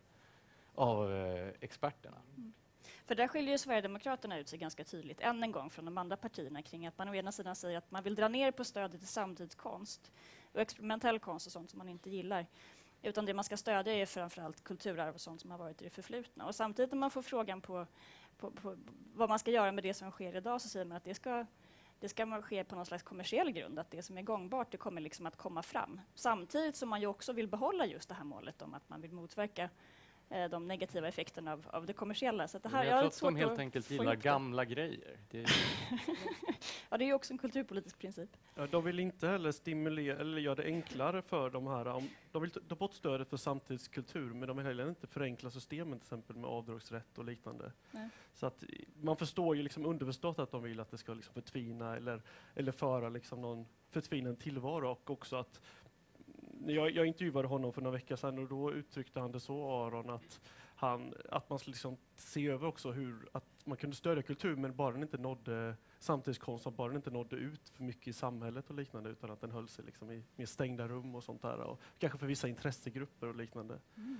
av experterna. Mm. För där skiljer Sverigedemokraterna ut sig ganska tydligt än en gång från de andra partierna kring att man å ena sidan säger att man vill dra ner på stödet till samtidskonst och experimentell konst och sånt som man inte gillar. Utan det man ska stödja är framförallt kulturarv och sånt som har varit i det förflutna. Och samtidigt när man får frågan på vad man ska göra med det som sker idag, så säger man att det ska ske på någon slags kommersiell grund, att det som är gångbart, det kommer liksom att komma fram. Samtidigt som man ju också vill behålla just det här målet om att man vill motverka de negativa effekterna av det kommersiella. Så det här, jag tror att de helt enkelt gillar gamla grejer. Ja, det är ju också en kulturpolitisk princip. Ja, de vill inte heller stimulera eller göra det enklare för de här. De vill ta bort stödet för samtidskultur, men de vill heller inte förenkla systemen, till exempel med avdragsrätt och liknande. Nej. Så att man förstår ju liksom underförstått att de vill att det ska liksom förtvina eller föra liksom någon förtvinande tillvaro, och också att jag intervjuade honom för några veckor sedan, och då uttryckte han det så, Aron, att man skulle liksom se över också att man kunde stödja kultur, men bara den inte nådde samtidskonst, bara den inte nådde ut för mycket i samhället och liknande, utan att den höll sig liksom i mer stängda rum och sånt där, och kanske för vissa intressegrupper och liknande.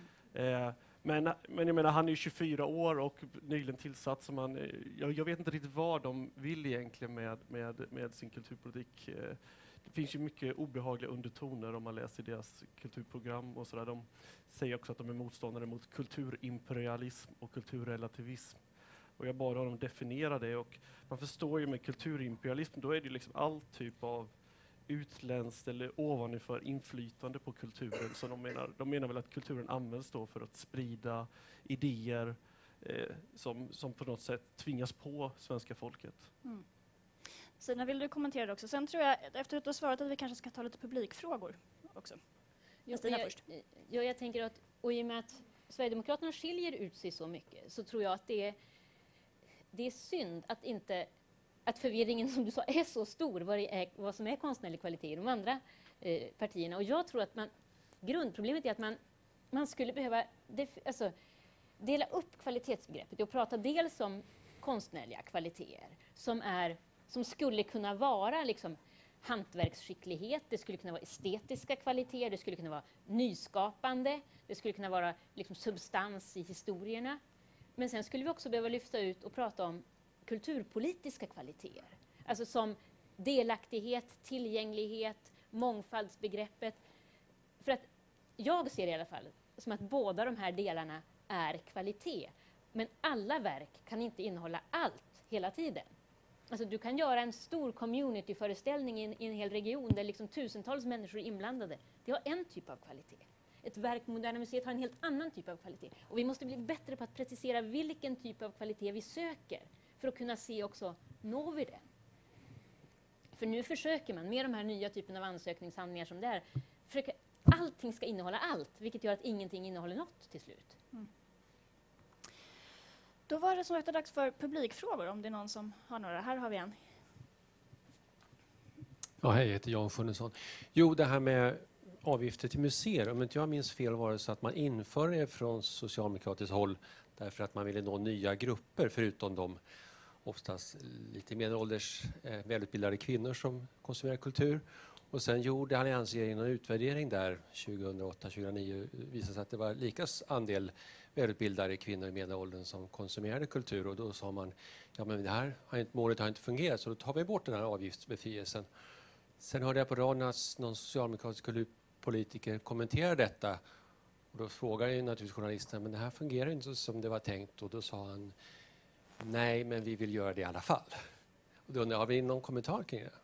Men jag menar, han är 24 år och nyligen tillsatt, så jag vet inte riktigt vad de vill egentligen med sin kulturpolitik. Det finns ju mycket obehagliga undertoner om man läser deras kulturprogram och sådär. De säger också att de är motståndare mot kulturimperialism och kulturrelativism. Och jag bad dem definiera det, och man förstår ju med kulturimperialism, då är det liksom all typ av utländskt eller ovanifrån inflytande på kulturen. Så de menar väl att kulturen används då för att sprida idéer som på något sätt tvingas på svenska folket. Mm. Sina, vill du kommentera det också? Sen tror jag, efter att du har svarat, att vi kanske ska ta lite publikfrågor också. Stina först. Jag tänker att, och i och med att Sverigedemokraterna skiljer ut sig så mycket, så tror jag att det är synd att förvirringen, som du sa, är så stor vad som är konstnärlig kvalitet i de andra partierna. Och jag tror att grundproblemet är att man skulle behöva dela upp kvalitetsbegreppet och prata dels om konstnärliga kvaliteter som skulle kunna vara liksom hantverksskicklighet, det skulle kunna vara estetiska kvaliteter, det skulle kunna vara nyskapande, det skulle kunna vara liksom substans i historierna. Men sen skulle vi också behöva lyfta ut och prata om kulturpolitiska kvaliteter. Alltså som delaktighet, tillgänglighet, mångfaldsbegreppet. För att jag ser i alla fall som att båda de här delarna är kvalitet. Men alla verk kan inte innehålla allt hela tiden. Alltså du kan göra en stor communityföreställning i en hel region där liksom tusentals människor är inblandade. Det har en typ av kvalitet. Ett verk på Moderna Museet har en helt annan typ av kvalitet. Och vi måste bli bättre på att precisera vilken typ av kvalitet vi söker för att kunna se också, når vi den? För nu försöker man med de här nya typen av ansökningshandlingar som det är, allting ska innehålla allt, vilket gör att ingenting innehåller något till slut. Mm. Då var det som sagt dags för publikfrågor, om det är någon som har några. Här har vi en. Ja, hej, jag heter Jan Funnesson. Jo, det här med avgifter till museer, om inte jag minns fel var det så att man inför det från socialdemokratiskt håll därför att man ville nå nya grupper förutom de oftast lite medelålders välutbildade kvinnor som konsumerar kultur. Och sen gjorde alliansregeringen en utvärdering där 2008-2009 visade sig att det var lika andel välutbildade kvinnor i medelåldern som konsumerade kultur, och då sa man ja men det här målet har inte fungerat så då tar vi bort den här avgiftsbefrielsen. Sen hörde jag på radion att någon socialdemokratisk kulturpolitiker kommenterade detta, och då frågade ju naturligtvis journalisterna men det här fungerar inte som det var tänkt, och då sa han nej men vi vill göra det i alla fall. Och då undrar jag, har vi någon kommentar kring det?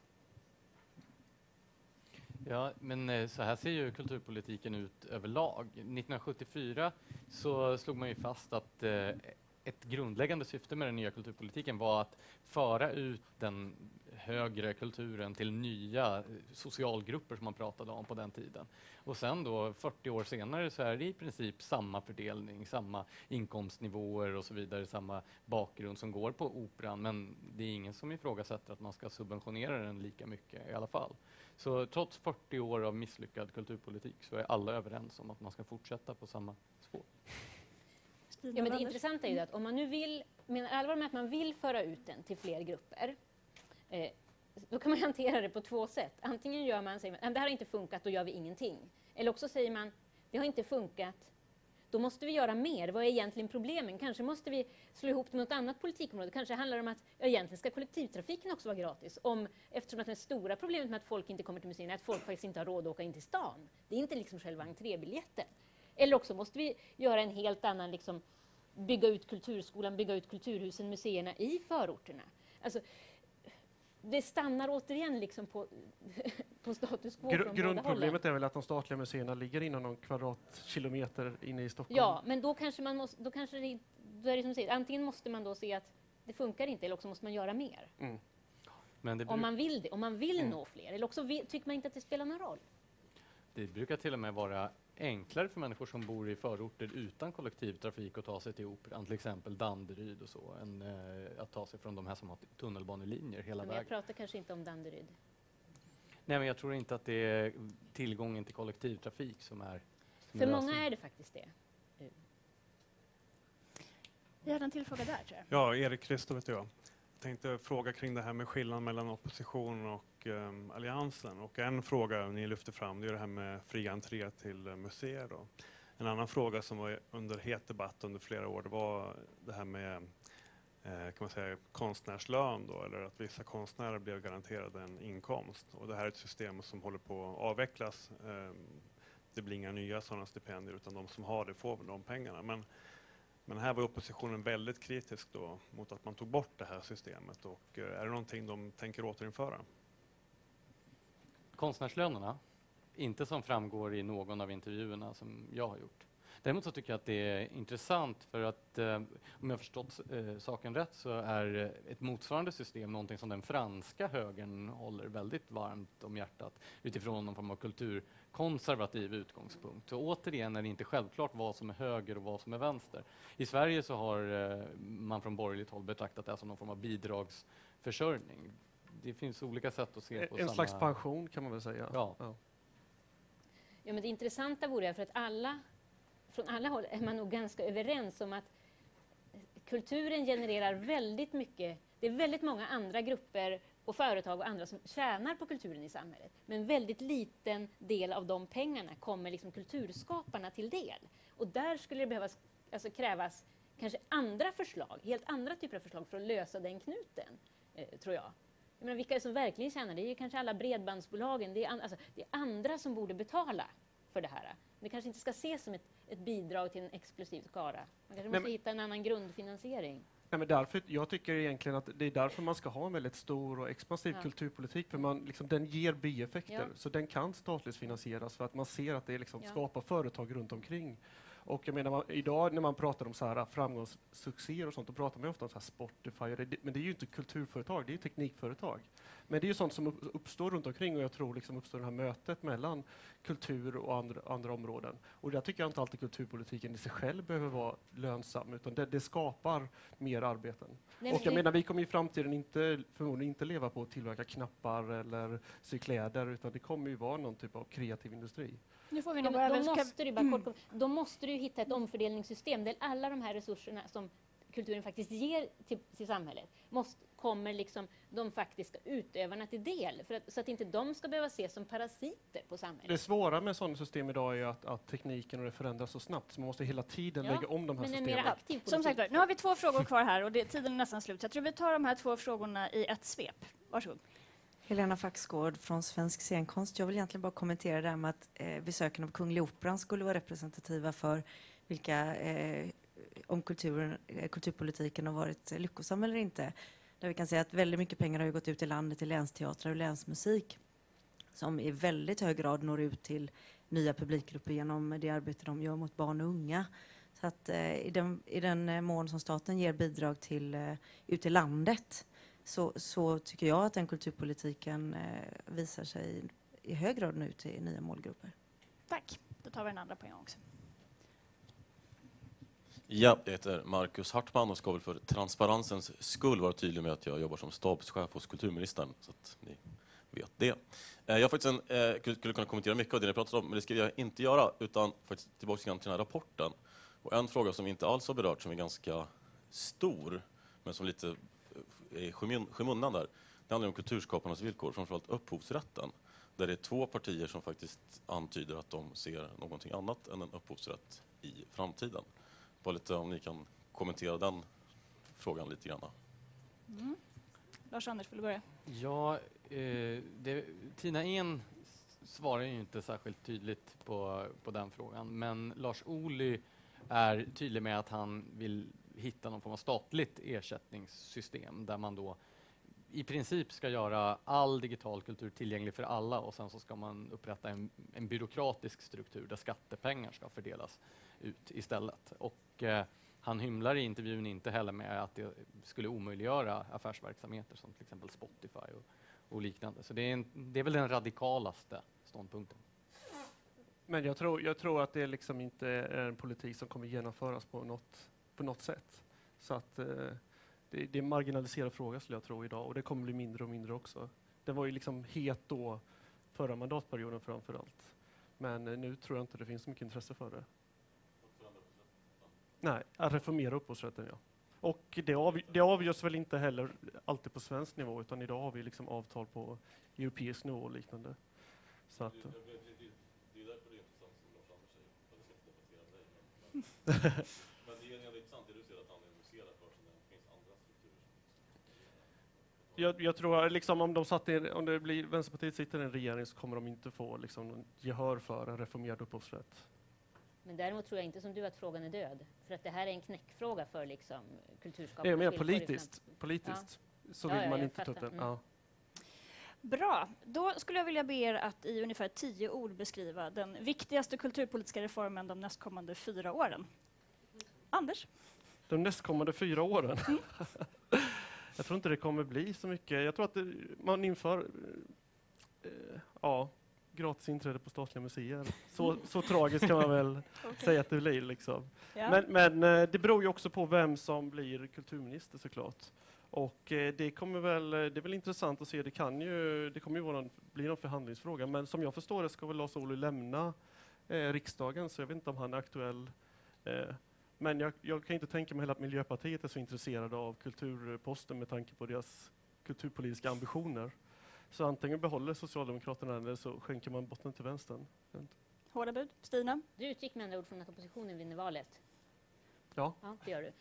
Ja, men så här ser ju kulturpolitiken ut överlag. 1974 så slog man ju fast att ett grundläggande syfte med den nya kulturpolitiken var att föra ut den högre kulturen till nya socialgrupper som man pratade om på den tiden. Och sen då 40 år senare så är det i princip samma fördelning, samma inkomstnivåer och så vidare, samma bakgrund som går på operan, men det är ingen som ifrågasätter att man ska subventionera den lika mycket i alla fall. Så trots 40 år av misslyckad kulturpolitik så är alla överens om att man ska fortsätta på samma spår. Ja, men det intressanta är ju att om man nu menar allvar med att man vill föra ut den till fler grupper, då kan man hantera det på två sätt. Antingen säger man det här har inte funkat, då gör vi ingenting. Eller också säger man det har inte funkat, då måste vi göra mer. Vad är egentligen problemen? Kanske måste vi slå ihop det med något annat politikområde. Kanske handlar det om att egentligen ska kollektivtrafiken också vara gratis. Eftersom att det stora problemet med att folk inte kommer till museerna är att folk faktiskt inte har råd att åka in till stan. Det är inte liksom själva entrébiljetten. Eller också måste vi göra en helt annan, bygga ut kulturskolan, bygga ut kulturhusen, museerna i förorterna. Alltså, det stannar återigen på status quo. Grundproblemet är väl att de statliga museerna ligger inom någon kvadratkilometer inne i Stockholm. Ja, men då kanske då är det som säger, antingen måste man då se att det funkar inte, eller också måste man göra mer. Mm. Men om man vill nå fler, eller också tycker man inte att det spelar någon roll. Det brukar till och med vara enklare för människor som bor i förorter utan kollektivtrafik att ta sig till operan, till exempel Danderyd och så, än att ta sig från de här som har tunnelbanelinjer hela vägen. Jag pratar kanske inte om Danderyd. Nej, men jag tror inte att det är tillgången till kollektivtrafik som är... För många är det faktiskt det. Vi hade en till fråga där, tror jag. Ja, Erik Christo heter jag. Jag tänkte fråga kring det här med skillnaden mellan opposition och alliansen. Och en fråga ni lyfter fram, det är det här med fri entré till museer då. En annan fråga som var under het debatt under flera år, det var det här med kan man säga konstnärslön då, eller att vissa konstnärer blev garanterade en inkomst. Och det här är ett system som håller på att avvecklas. Det blir inga nya sådana stipendier, utan de som har det får de pengarna. Men här var oppositionen väldigt kritisk då mot att man tog bort det här systemet. Och är det någonting de tänker återinföra? Konstnärslönerna, inte som framgår i någon av intervjuerna som jag har gjort. Däremot så tycker jag att det är intressant för att om jag förstått saken rätt så är ett motsvarande system någonting som den franska högern håller väldigt varmt om hjärtat utifrån någon form av kulturkonservativ utgångspunkt. Så återigen är det inte självklart vad som är höger och vad som är vänster. I Sverige så har man från borgerligt håll betraktat det som någon form av bidragsförsörjning. Det finns olika sätt att se på en slags pension kan man väl säga. Ja. Ja, men det intressanta vore för att från alla håll är man nog ganska överens om att kulturen genererar väldigt mycket. Det är väldigt många andra grupper och företag och andra som tjänar på kulturen i samhället. Men väldigt liten del av de pengarna kommer liksom kulturskaparna till del. Och där skulle det behövas, krävas kanske andra förslag, helt andra typer av förslag för att lösa den knuten, tror jag. Men vilka är det som verkligen tjänar? Det är ju kanske alla bredbandsbolagen. Det är andra som borde betala för det här. Det kanske inte ska ses som ett bidrag till en exklusiv skara. Man kanske måste hitta en annan grundfinansiering. Nej, men jag tycker egentligen att det är därför man ska ha en väldigt stor och expansiv kulturpolitik. För den ger bieffekter. Ja. Så den kan statligt finansieras för att man ser att det liksom skapar företag runt omkring. Och jag menar, idag när man pratar om så här framgångssuccéer och sånt, då pratar man ofta om så här Spotify. Men det är ju inte kulturföretag, det är ju teknikföretag. Men det är ju sånt som uppstår runt omkring, och jag tror liksom uppstår det här mötet mellan kultur och andra områden. Och där tycker jag inte alltid kulturpolitiken i sig själv behöver vara lönsam, utan det skapar mer arbeten. Nej, och jag menar, vi kommer i framtiden förmodligen inte leva på att tillverka knappar eller sy kläder, utan det kommer ju vara någon typ av kreativ industri. Nu får vi Då måste du hitta ett omfördelningssystem där alla de här resurserna som kulturen faktiskt ger till samhället kommer liksom de faktiska utövarna till del, så att inte de ska behöva ses som parasiter på samhället. Det svåra med sådana system idag är att tekniken och det förändras så snabbt, så man måste hela tiden lägga om de här systemen. Som sagt, nu har vi 2 frågor kvar här och tiden är nästan slut. Jag tror vi tar de här 2 frågorna i ett svep. Varsågod. Helena Faxgård från Svensk scenkonst. Jag vill egentligen bara kommentera det här med att besöken av Kungliga Operan skulle vara representativa för vilka, om kulturpolitiken har varit lyckosam eller inte. Där vi kan säga att väldigt mycket pengar har gått ut i landet till länsteatrar och länsmusik som i väldigt hög grad når ut till nya publikgrupper genom det arbete de gör mot barn och unga. Så att i den mån som staten ger bidrag till ut i landet så tycker jag att den kulturpolitiken visar sig i hög grad nu till nya målgrupper. Tack. Då tar vi den andra på en gång också. Ja, jag heter Marcus Hartman och ska väl för transparensens skull vara tydlig med att jag jobbar som stabschef hos kulturministern, så att ni vet det. Jag faktiskt skulle kunna kommentera mycket av det ni pratat om, men det ska jag inte göra, utan faktiskt tillbaka till den här rapporten. Och en fråga som vi inte alls har berört, som är ganska stor, men som lite är skymundan där, det handlar om kulturskaparnas villkor, framförallt upphovsrätten. Där det är 2 partier som faktiskt antyder att de ser någonting annat än en upphovsrätt i framtiden. Bara lite om ni kan kommentera den frågan lite grann. Lars-Anders, vill du börja? Ja, Tina En svarar ju inte särskilt tydligt på den frågan. Men Lars Ohly är tydlig med att han vill hitta någon form av statligt ersättningssystem där man då i princip ska göra all digital kultur tillgänglig för alla, och sen så ska man upprätta en byråkratisk struktur där skattepengar ska fördelas ut istället. Och han hymlar i intervjun inte heller med att det skulle omöjliggöra affärsverksamheter som till exempel Spotify och liknande. Så det är väl den radikalaste ståndpunkten. Men jag tror att det liksom inte är en politik som kommer genomföras på något sätt. Så att det är en marginaliserad fråga, skulle jag tro, idag. Och det kommer bli mindre och mindre också. Det var ju liksom het då förra mandatperioden framför allt. Men nu tror jag inte det finns så mycket intresse för det. Nej, att reformera upphovsrätten, ja. Och det avgörs väl inte heller alltid på svensk nivå, utan idag har vi liksom avtal på europeisk nivå och liknande. Så att, det är därför det är intressant som Lars-Anders säger. Jag ska inte debattera dig, men det är intressant det du ser att han analyserar för sig när det finns andra strukturer. Jag tror liksom om det blir Vänsterpartiet sitter i en regering, så kommer de inte få liksom gehör för en reformerad upphovsrätt. Men däremot tror jag inte som du att frågan är död. För att det här är en knäckfråga för liksom kulturskaparnas Det är mer villkor. politiskt. Så vill man inte ta upp den. Ja. Bra. Då skulle jag vilja be er att i ungefär 10 ord beskriva den viktigaste kulturpolitiska reformen de nästkommande 4 åren. Anders? De nästkommande 4 åren? Jag tror inte det kommer bli så mycket. Jag tror att man inför gratis inträde på statliga museer. Så tragiskt kan man väl säga att det blir. Liksom. Ja. Men det beror ju också på vem som blir kulturminister, såklart. Och det är väl intressant att se. Det kommer ju bli någon förhandlingsfråga. Men som jag förstår det ska väl Lars Ohly lämna riksdagen, så jag vet inte om han är aktuell. Men jag kan inte tänka mig att Miljöpartiet är så intresserade av kulturposten med tanke på deras kulturpolitiska ambitioner. Så antingen behåller Socialdemokraterna eller så skänker man bort den till vänstern. Hårda bud. Stina? Du utgick med andra ord från att oppositionen vinner valet. Ja. Ja, det gör du.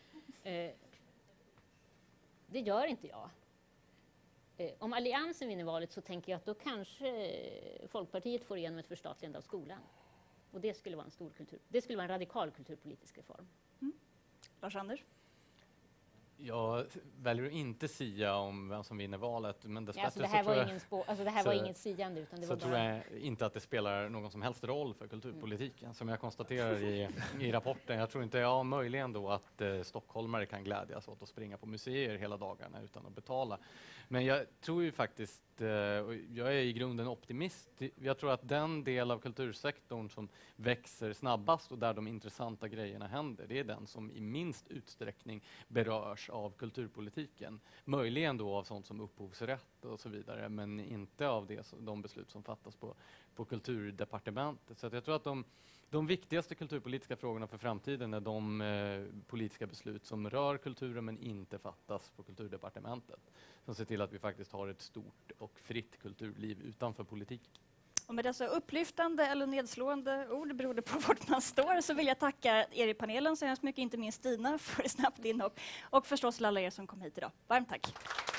Det gör inte jag. Om Alliansen vinner valet så tänker jag att då kanske Folkpartiet får igenom ett förstatligande av skolan. Och det skulle vara det skulle vara en radikal kulturpolitisk reform. Lars-Anders? Jag väljer att inte sia om vem som vinner valet, men dessbättre Alltså det här så var inget siande, utan det var tror jag inte att det spelar någon som helst roll för kulturpolitiken. Som jag konstaterar i rapporten, jag tror inte, möjligen då att stockholmare kan glädjas åt att springa på museer hela dagarna utan att betala. Men jag tror ju faktiskt, jag är i grunden optimist. Jag tror att den del av kultursektorn som växer snabbast och där de intressanta grejerna händer, det är den som i minst utsträckning berörs av kulturpolitiken. Möjligen då av sånt som upphovsrätt och så vidare, men inte av de beslut som fattas på kulturdepartementet. Så att jag tror att de viktigaste kulturpolitiska frågorna för framtiden är de politiska beslut som rör kulturen men inte fattas på kulturdepartementet. Som ser till att vi faktiskt har ett stort och fritt kulturliv utanför politik. Och med dessa upplyftande eller nedslående ord, beroende på vart man står, så vill jag tacka er i panelen så hemskt mycket, inte minst Stina för snabbt inhopp, och förstås alla er som kom hit idag. Varmt tack!